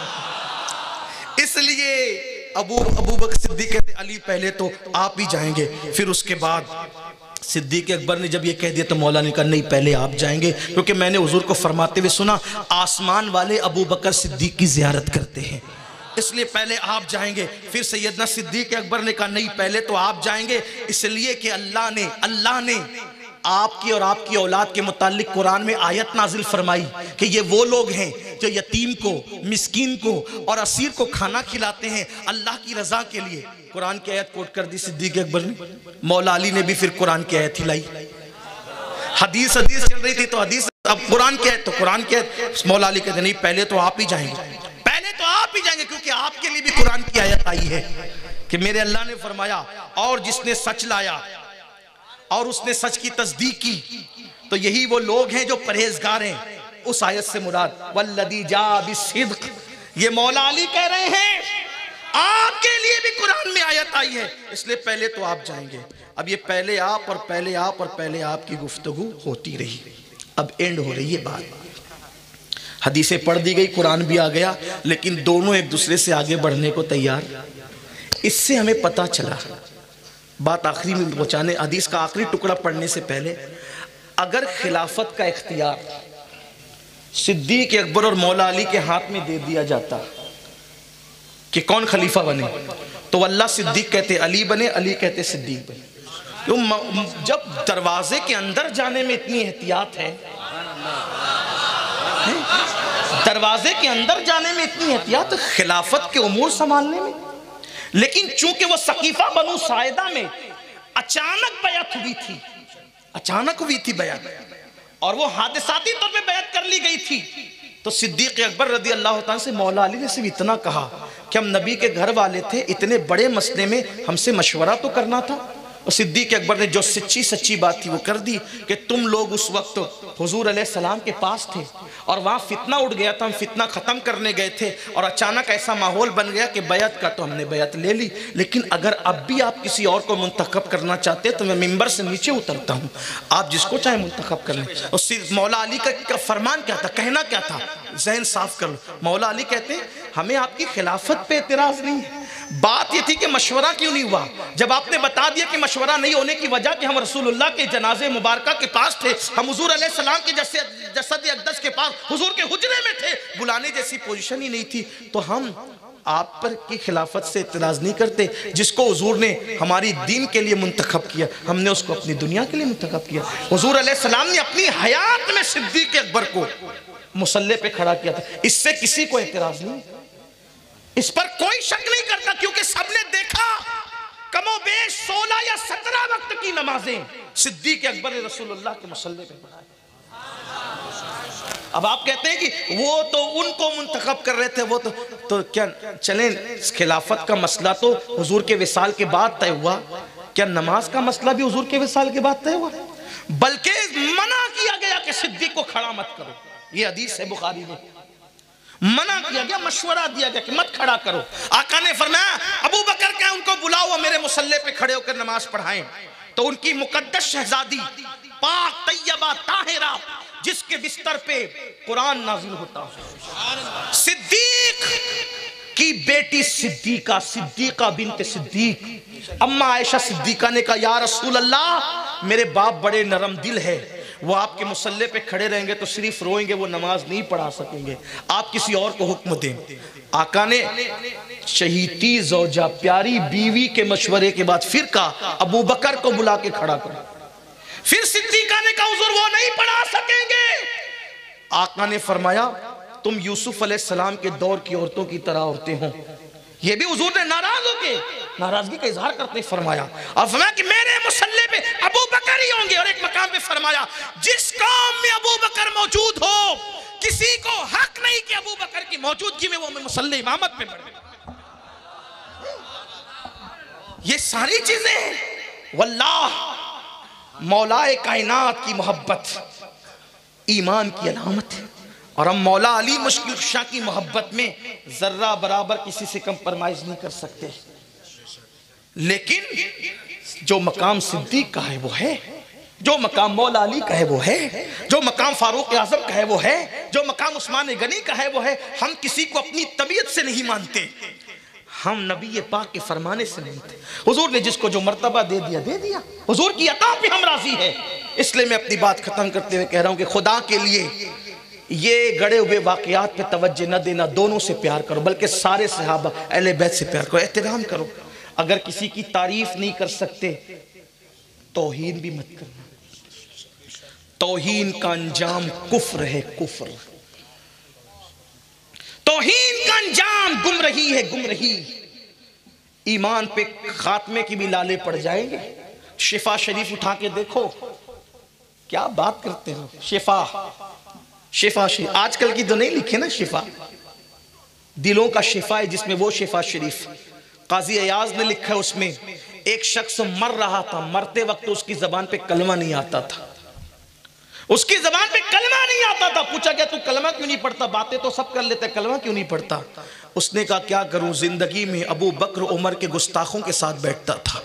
इसलिए अबू बकर सिद्दीक कहते, अली पहले तो आप ही जाएंगे। फिर उसके बाद सिद्दीक अकबर ने जब ये कह दिया तो मौला ने कहा, नहीं, पहले आप जाएंगे, क्योंकि मैंने हुजूर को फरमाते हुए सुना, आसमान वाले अबू बकर सिद्दीक की जियारत करते हैं, इसलिए पहले आप जाएंगे। फिर सैयदना सिद्दीक अकबर ने कहा, नहीं, पहले तो आप जाएंगे, इसलिए कि अल्लाह ने आपकी और आपकी औलाद के मुतालिक कुरान में आयत नाजिल फरमाई कि ये वो लोग हैं जो यतीम को, मिस्कीन को और असीर को खाना खिलाते हैं अल्लाह की रजा के लिए। कुरान की आयत कोट कर दी सिद्दीक अकबर ने। मौला अली ने भी फिर कुरान की आयत हिलाई। हदीस चल रही थी तो हदीस, अब कुरान की आयत तो कुरान की आयत। मौला अली कहते, नहीं, पहले तो आप ही जाएंगे, पहले तो आप ही जाएंगे, क्योंकि आपके लिए भी कुरान की आयत आई है कि मेरे अल्लाह ने फरमाया, और जिसने सच लाया और उसने सच की तस्दीक की तो यही वो लोग हैं जो परहेजगार हैं। उस आयत से मुराद वल्लदी जा बिस्सिद्क, ये मौला अली कह रहे हैं, आपके लिए भी कुरान में आयत आई है, इसलिए पहले तो आप जाएंगे। अब ये पहले आप और पहले आप और पहले आप की गुफ्तगू होती रही, अब एंड हो रही है बात। हदीसें पढ़ दी गई, कुरान भी आ गया, लेकिन दोनों एक दूसरे से आगे बढ़ने को तैयार। इससे हमें पता चला, बात आखिरी में पहुंचाने, हदीस का आखिरी टुकड़ा पढ़ने से पहले, अगर खिलाफत का इख्तियार सिद्दीक अकबर और मौला अली के हाथ में दे दिया जाता कि कौन खलीफा बने, तो अल्लाह सिद्दीक कहते अली बने, अली कहते सिद्दीक बने। तो जब दरवाजे के अंदर जाने में इतनी एहतियात है, दरवाजे के अंदर जाने में इतनी एहतियात, खिलाफत के उमूर संभालने में। लेकिन चूंकि वो सकीफा बनु साइदा में अचानक बैअत हुई थी, अचानक हुई थी बैअत, और वो हादिसाती तौर पे बैअत कर ली गई थी, तो सिद्दीक अकबर रदी अल्लाह ताला से मौला अली ने सिर्फ इतना कहा कि हम नबी के घर वाले थे, इतने बड़े मसले में हमसे मशवरा तो करना था। और सिद्दीक अकबर ने जो सच्ची बात थी वो कर दी कि तुम लोग उस वक्त हुजूर अलैहिस्सलाम के पास थे और वहाँ फितना उठ गया था, हम फितना ख़त्म करने गए थे, और अचानक ऐसा माहौल बन गया कि बैअत का तो हमने बैअत ले ली, लेकिन अगर अब भी आप किसी और को मुंतखब करना चाहते हैं तो मैं मिंबर से नीचे उतरता हूँ, आप जिसको चाहे मुंतखब कर लें। और मौला अली का फरमान क्या था, कहना क्या था, जहन साफ कर लो। मौला अली कहते हैं हमें आपकी खिलाफत पे एतराज़ नहीं है, बात ये थी कि मशवरा क्यों नहीं हुआ। जब आपने बता दिया कि मशवरा नहीं होने की वजह कि हम रसूलुल्लाह के जनाजे मुबारका के पास थे, हम हुजूर अलैहिस्सलाम के जसद अक़दस के पास हुजूर के हुजरे में थे, बुलाने जैसी पोजीशन ही नहीं थी, तो हम आप पर की खिलाफत से इतराज़ नहीं करते। जिसको हुजूर ने हमारी दीन के लिए मुंतखब किया, हमने उसको अपनी दुनिया के लिए मुंतखब किया। हुजूर अलैहिस्सलाम ने अपनी हयात में सिद्दीक़ अकबर को मुसल्ले पे खड़ा किया था, इससे किसी को एतराज़ नहीं, इस पर कोई शक नहीं करता, क्योंकि सबने देखा कमोबेश 16 या 17 वक्त की नमाजें सिद्दीक़ अकबर ने रसूलुल्लाह के मुसल्ले पे पढ़ाई। अब आप कहते हैं कि वो तो उनको मुंतखब कर रहे थे, वो तो क्या चलें, खिलाफत का मसला तो हुजूर के विसाल के बाद तय हुआ, क्या नमाज का मसला भी हुजूर के विसाल के बाद तय हुआ? बल्कि मना किया गया कि सिद्दीक़ को खड़ा मत करो, ये हदीस है बुखारी में, मना किया गया, मशवरा दिया गया कि मत खड़ा करो। आका ने फरमाया अबू बकर क्या, उनको बुलाओ मेरे मुसल्ले पे खड़े होकर नमाज पढ़ाएं। तो उनकी मुकद्दस शहजादी पाक तैयबा ताहिरा, जिसके बिस्तर पे कुरान नाजिल होता है, सिद्दीक की बेटी सिद्दीका बिनत सिद्दीक, अम्मा आयशा सिद्दीका ने कहा या रसूल अल्लाह, मेरे बाप बड़े नरम दिल है, वो आपके मुसल्ले पे खड़े रहेंगे तो सिर्फ रोएंगे, वो नमाज नहीं पढ़ा सकेंगे, आप किसी और को हुक्म दें। आका ने शहीदी ज़ौजा, प्यारी बीवी के मशवरे के बाद फिर कहा अबू बकर को बुला के खड़ा करो। फिर सिद्दीका ने कहा हुजूर वो नहीं पढ़ा सकेंगे। आका ने फरमाया तुम यूसुफ अलैहिस्सलाम के दौर की औरतों की तरह औरतें हो। ये भी हुजूर ने नाराज होके नाराजगी का इजहार करते फरमाया, और फरमाया कि मेरे मुसल्ले पे अबू बकर ही होंगे। और एक मकाम पे फरमाया जिस कौम में अबू बकर मौजूद हो, किसी को हक नहीं कि अबू बकर की मौजूदगी में वो मुसल्ले इमामत पे पढ़े। ये सारी चीजें वल्लाह मौलाए कायनात की मोहब्बत ईमान की अलामत है, और हम मौला अली मुश्किल कुशा की मोहब्बत में जर्रा बराबर किसी से कंप्रोमाइज नहीं कर सकते। लेकिन जो मकाम सिद्दीक का है वो है, जो मकाम मौला अली का है वो है, जो मकाम फारूक आजम का है वो है, जो मकाम उस्मान गनी का है वो है। हम किसी को अपनी तबीयत से नहीं मानते, हम नबी पाक के फरमाने से मानते। हुजूर ने जिसको जो मर्तबा दे दिया दे दिया, हुजूर की अता पे हम राजी है। इसलिए मैं अपनी बात खत्म करते हुए कह रहा हूं कि खुदा के लिए ये गड़े हुए वाकयात पे तवज्जो न देना, दोनों से प्यार करो, बल्कि सारे सहाबा अहले बैत से प्यार करो, एहतराम करो। अगर किसी की तारीफ नहीं कर सकते तौहीन भी मत करना, तौहीन का अंजाम कुफ्र है, कुफ्र। तौहीन का अंजाम गुमराही है, गुमराही। ईमान पे खात्मे की भी लाले पड़ जाएंगे। शिफा शरीफ उठा के देखो, क्या बात करते हो। शिफा शरीफ आजकल की तो नहीं लिखे ना, शिफा दिलों का शिफा है, जिसमें वो शिफा शरीफ काजी अयाज ने लिखा है। उसमें एक शख्स मर रहा था, मरते वक्त उसकी जबान पे कलमा नहीं आता था, उसकी जबान पे कलमा नहीं आता था। पूछा गया तू कलमा क्यों नहीं पढ़ता, बातें तो सब कर लेते, कलमा क्यों नहीं पढ़ता। उसने कहा क्या करूं, जिंदगी में अबू बकर उमर के गुस्ताखों के साथ बैठता था,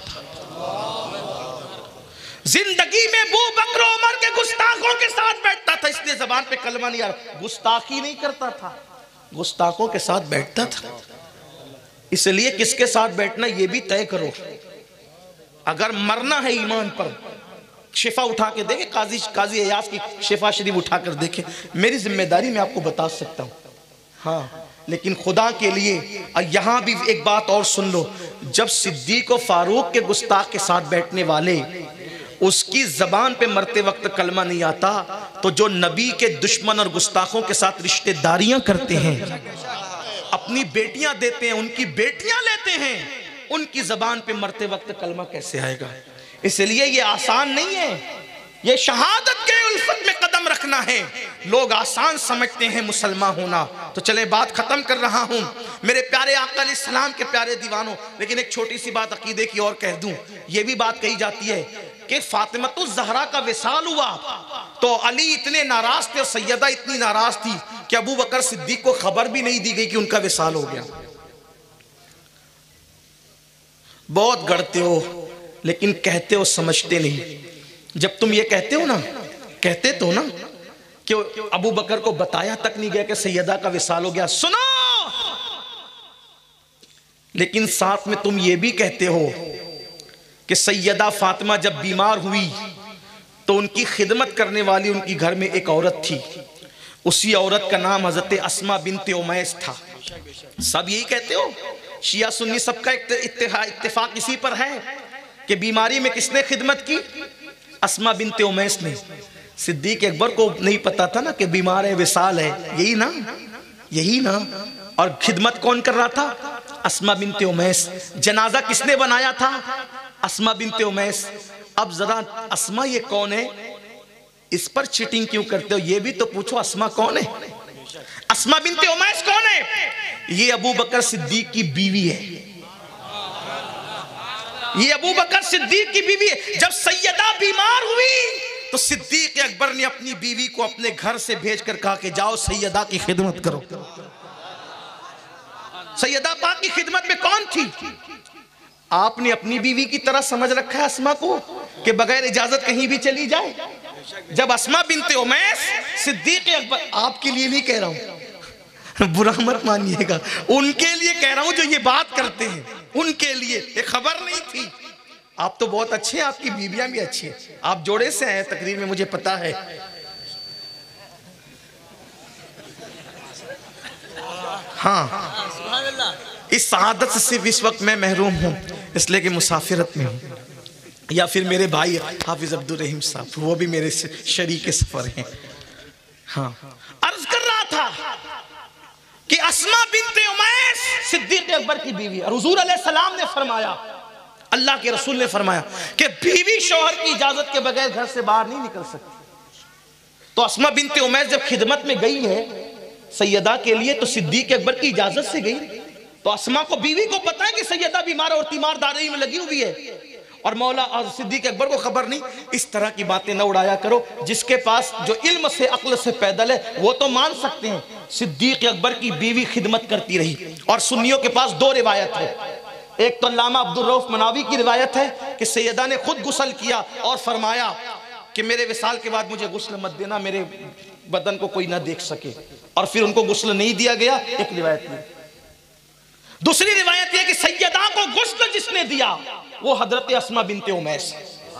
जिंदगी में अबू बकर उमर के गुस्ताखों के साथ बैठता था, इसलिए जबान पे कलमा नहीं आ रहा। गुस्ताखी नहीं करता था, गुस्ताखों के साथ बैठता था। इसलिए किसके साथ बैठना ये भी तय करो। अगर मरना है ईमान पर, शिफा उठा के देखे, काजी अयाज की शिफा शरीफ उठा कर देखे। मेरी जिम्मेदारी मैं आपको बता सकता हूँ। हाँ, लेकिन खुदा के लिए यहाँ भी एक बात और सुन लो, जब सिद्दीक और फारूक के गुस्ताख के साथ बैठने वाले उसकी जबान पे मरते वक्त कलमा नहीं आता, तो जो नबी के दुश्मन और गुस्ताखों के साथ रिश्तेदारियां करते हैं, अपनी बेटियां देते हैं, उनकी बेटियां लेते हैं, उनकी जबान पे मरते वक्त कलमा कैसे आएगा? इसलिए ये आसान नहीं है, ये शहादत के उल्फत में कदम रखना है। लोग आसान समझते हैं मुसलमान होना। तो चले बात खत्म कर रहा हूं मेरे प्यारे आका अलैहिस्सलाम के प्यारे दीवानों, लेकिन एक छोटी सी बात अकीदे की और कह दूं। ये भी बात कही जाती है कि फातिमतुज़ ज़हरा का विसाल हुआ तो अली इतने नाराज थे और सैयदा इतनी नाराज थी कि अबू बकर सिद्दीक को खबर भी नहीं दी गई कि उनका विसाल हो गया। बहुत गढ़ते हो लेकिन कहते हो समझते नहीं। जब तुम ये कहते हो ना, कहते तो ना कि अबू बकर को बताया तक नहीं गया कि सैयदा का विसाल हो गया, सुनो, लेकिन साथ में तुम ये भी कहते हो कि सैयदा फातिमा जब बीमार हुई तो उनकी खिदमत करने वाली उनकी घर में एक औरत थी, उसी औरत का नाम हजरत अस्मा बिनते उमैस था। सब यही कहते हो, शिया सुन्नी सबका इत्तेफाक इसी पर है कि बीमारी में किसने खिदमत की? अस्मा बिनते उमैस ने। सिद्दीक अकबर को नहीं पता था ना कि बीमार है, विसाल है, यही ना, यही ना। और खिदमत कौन कर रहा था? अस्मा बिनते उमैस। जनाजा किसने बनाया था? अस्मा बिनते उमैस। अब जरा अस्मा ये कौन है, इस पर चीटिंग क्यों करते हो? ये भी तो पूछो, अस्मा कौन है? अस्मा बिनते उमैस कौन है? ये अबू बकर सिद्दीक की बीवी है। ये अबू बकर सिद्दीक की बीवी है। जब सैयदा बीमार हुई तो सिद्दीक अकबर ने अपनी बीवी को अपने घर से भेजकर कहा कि जाओ सैयदा की खिदमत करो। सैयदा पाक की खिदमत में कौन थी? आपने अपनी बीवी की तरह समझ रखा है अस्मा को कि बगैर इजाजत कहीं भी चली जाए। जब अस्मा बिनते उमैस सिद्दीक अकबर, आपके लिए नहीं कह रहा हूं, बुरा मत मानिएगा, उनके लिए कह रहा हूं जो ये बात करते हैं, उनके लिए ये खबर नहीं थी। आप तो बहुत अच्छे हैं, आपकी बीवियां भी अच्छी हैं, आप जोड़े से आए तकरीर में, मुझे पता है। हाँ, इस सआदत से सिर्फ इस वक्त मैं महरूम हूं इसलिए कि मुसाफिरत में हूं, या फिर मेरे भाई हाफिज अब्दुल रहीम साहब, वो भी मेरे शरीक सफर हैं। हाँ, अर्ज कर रहा था कि अस्मा बिनते उमैस सिद्दीक अकबर की बीवी, और हुजूर अलैहिस्सलाम ने फरमाया, अल्लाह के रसूल ने फरमाया कि बीवी शौहर की इजाजत के बगैर घर से बाहर नहीं निकल सकती। तो अस्मा बिनते उमैस जब खिदमत में गई है सैयदा के लिए तो सिद्दीक अकबर की इजाजत से गई। तो अस्मा को, बीवी को पता है कि सैयदा बीमार और तीमारदारी में लगी हुई है, और मौला और सिद्दीक अकबर को खबर नहीं। इस तरह की बातें न उड़ाया करो। जिसके पास जो इल्म से अक्ल से पैदल है वो तो मान सकते हैं। सिद्दीक अकबर की बीवी खिदमत करती रही। और सुन्नियों के पास दो रिवायत है, एक तो अल्लामा अब्दुल रऊफ मनावी की रिवायत है कि सैयदा ने खुद गुस्ल किया और फरमाया कि मेरे विसाल के बाद मुझे गुस्ल मत देना, मेरे बदन को कोई ना देख सके, और फिर उनको गुस्ल नहीं दिया गया। एक रिवायत में। दूसरी रिवायत यह कि सैयदा को गुस्ल जिसने दिया वो हजरत अस्मा बिनते उमैस।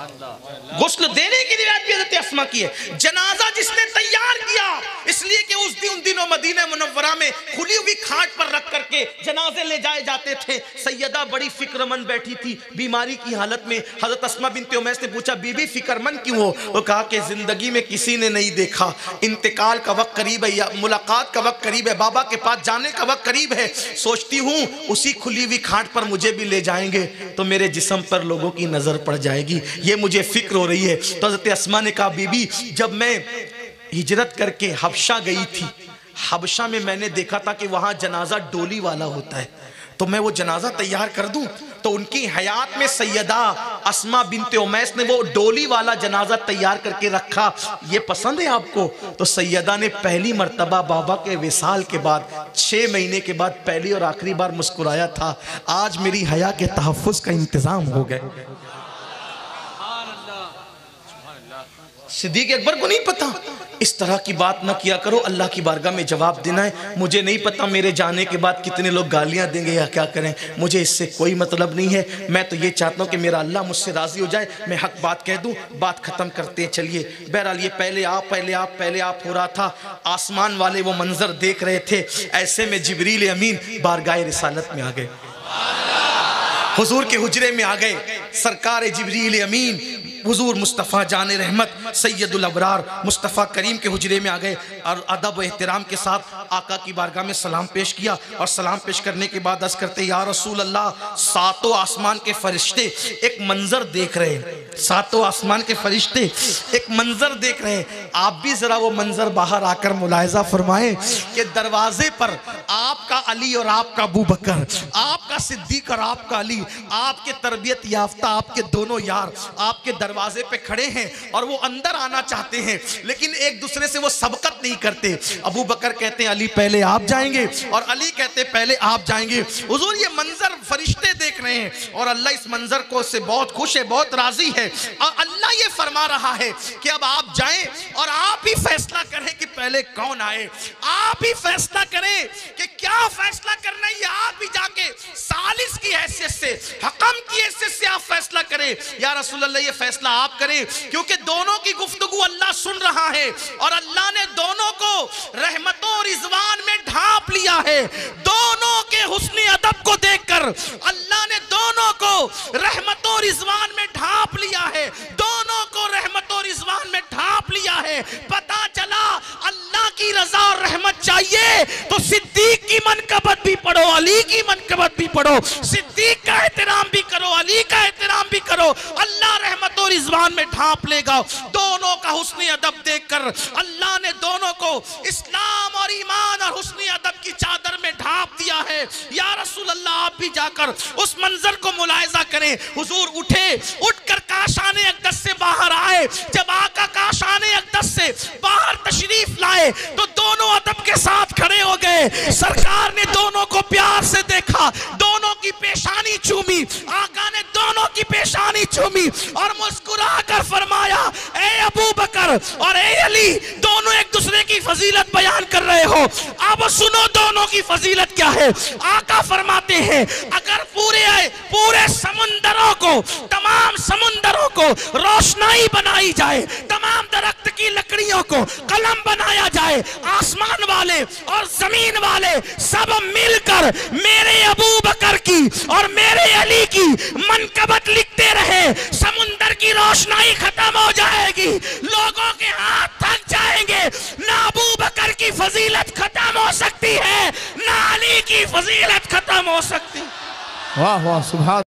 गुस्ल देने की रिवायत भी हजरत अस्मा की है। जनाजा जिसने तैयार किया, इसलिए कि उन दिनों मदीना मुनव्वरा में खुली हुई खाट पर रख करके जनाजे ले जाए जाते थे। सैयदा बड़ी फिक्रमंद बैठी थी बीमारी की हालत में। हजरत अस्मा बिनते उमैस ने पूछा, बीबी फिक्रमंद क्यों हो? वो कहा कि जिंदगी में किसी ने नहीं देखा, इंतकाल का वक्त करीब है, या मुलाकात का वक्त करीब है, बाबा के पास जाने का वक्त करीब है। सोचती हूँ उसी खुली हुई खाट पर मुझे भी ले जाएंगे तो मेरे जिस्म पर लोगों की नजर पड़ जाएगी, ये मुझे फिक्र हो रही है। तो हज़रत अस्मा ने कहा, बीबी जब मैं हिजरत करके हबशा गई थी, हबशा में मैंने देखा था कि वहां जनाजा डोली वाला होता है, तो मैं वो जनाजा तैयार कर दूं। तो उनकी हयात में सैयदा अस्मा बिनते उमैस ने वो डोली वाला जनाजा तैयार करके रखा। ये पसंद है आपको? तो सैयदा ने पहली मर्तबा बाबा के विसाल के बाद 6 महीने के बाद पहली और आखिरी बार मुस्कुराया था। आज मेरी हया के तहफ़्फ़ुज़ का इंतजाम हो गया। सिद्दीक अकबर को नहीं पता। इस तरह की बात ना किया करो, अल्लाह की बारगाह में जवाब देना है। मुझे नहीं पता मेरे जाने के बाद कितने लोग गालियां देंगे या क्या करें, मुझे इससे कोई मतलब नहीं है। मैं तो ये चाहता हूं कि मेरा अल्लाह मुझसे राजी हो जाए, मैं हक बात कह दूं, बात खत्म करते हैं। चलिए, बहरहाल ये पहले आप हो रहा था। आसमान वाले वो मंजर देख रहे थे, ऐसे में जिब्रील अमीन बारगाह रिसालत में आ गए, हुजूर के हुजरे में आ गए। सरकार जिब्रील अमीन हुजूर मुस्तफ़ा जान रहमत सैयदुल अबरार मुस्तफ़ा करीम के हुजरे में आ गए और अदब व एहतराम के साथ आका की बारगाह में सलाम पेश किया। और सलाम पेश करने के बाद अर्ज़ करते, या रसूल अल्लाह, सातों आसमान के फरिश्ते एक मंजर देख रहे हैं, सातों आसमान के फरिश्ते एक मंजर देख रहे हैं। आप भी जरा वो मंजर बाहर आकर मुलाहिजा फरमाएं कि दरवाजे पर आपका अली और आपका अबू बकर, आपका सिद्दीक और आपका अली, आपके तरबियत याफ्ता आपके दोनों यार आपके दरवाजे पे खड़े हैं और वो अंदर आना चाहते हैं, लेकिन एक दूसरे से वो सबकत नहीं करते। अबू बकर कहते हैं अली पहले आप जाएंगे, और अली कहते हैं पहले आप जाएंगे। हुजूर ये मंजर फरिश्ते देख रहे हैं और अल्लाह इस मंजर को से बहुत खुश है, बहुत राजी है। और अल्लाह ये फरमा रहा है कि अब आप जाएं और आप ही फैसला करें कि पहले कौन आए, आप ही फैसला करें कि क्या फैसला करना है। आप ही जाके सालिस की हैसियत से, हकम की हैसियत से आप फैसला करें। या रसूल अल्लाह ये फैसला आप करें, क्योंकि दोनों की गुफ्तगू अल्लाह सुन रहा है और अल्लाह ने दोनों को रहमतों और रिज़वान में ढांप लिया है। दोनों के हुस्न अदब को देखकर अल्लाह ने दोनों को रहमतों और रिज़वान में ढांप लिया है, दोनों को रहमतों और रिज़वान में ढांप लिया है। पता चला अल्लाह की रजा और रहमत चाहिए तो सिद्दीक की मनकबत भी पढ़ो, अली की मनकबत भी पढ़ो, सिद्दीक का एहतराम भी करो, अली का एहतराम भी करो, अल्लाह रहमत और रिज़वान में ढांप लेगा। दोनों का हुस्न अदब देखकर अल्लाह ने दोनों को इस्लाम और ईमान और हुस्न अदब की चादर में ढांप दिया है। या रसूल अल्लाह आप भी जाकर उस मंजर को मुलाहिजा करें। हुजूर उठे, उठकर काशाने अक़दस से बाहर आए। जब आका काशाने अक़दस से बाहर तशरीफ लाए तो दोनों अदब के साथ खड़े हो गए। सरकार ने दोनों को प्यार से देखा, दोनों की पेशानी चूमी, आका ने दोनों की पेशानी चूमी और मुस्कुरा कर फरमाया, ए अबू बकर और ए अली, दोनों एक दूसरे की फजीलत बयान कर रहे हो, अब सुनो दोनों की फजीलत क्या है। आका फरमाते हैं अगर पूरे समुंदरों को, तमाम समुंदरों को रोशनाई बनाई जाए, तमाम दरख्त की लकड़ियों को कलम बनाया जाए, आसमान वाले और जमीन वाले सब मिलकर मेरे अबू बकर की और मेरे अली की मनकबत लिखते रहे, समुंदर की रोशनाई खत्म हो जाएगी, लोगों के हाथ थक जाएंगे। ना अबू बकर की फजीलत खत्म हो सकती है, ना अली की फजीलत खत्म हो सकती। वाह वाह सुभान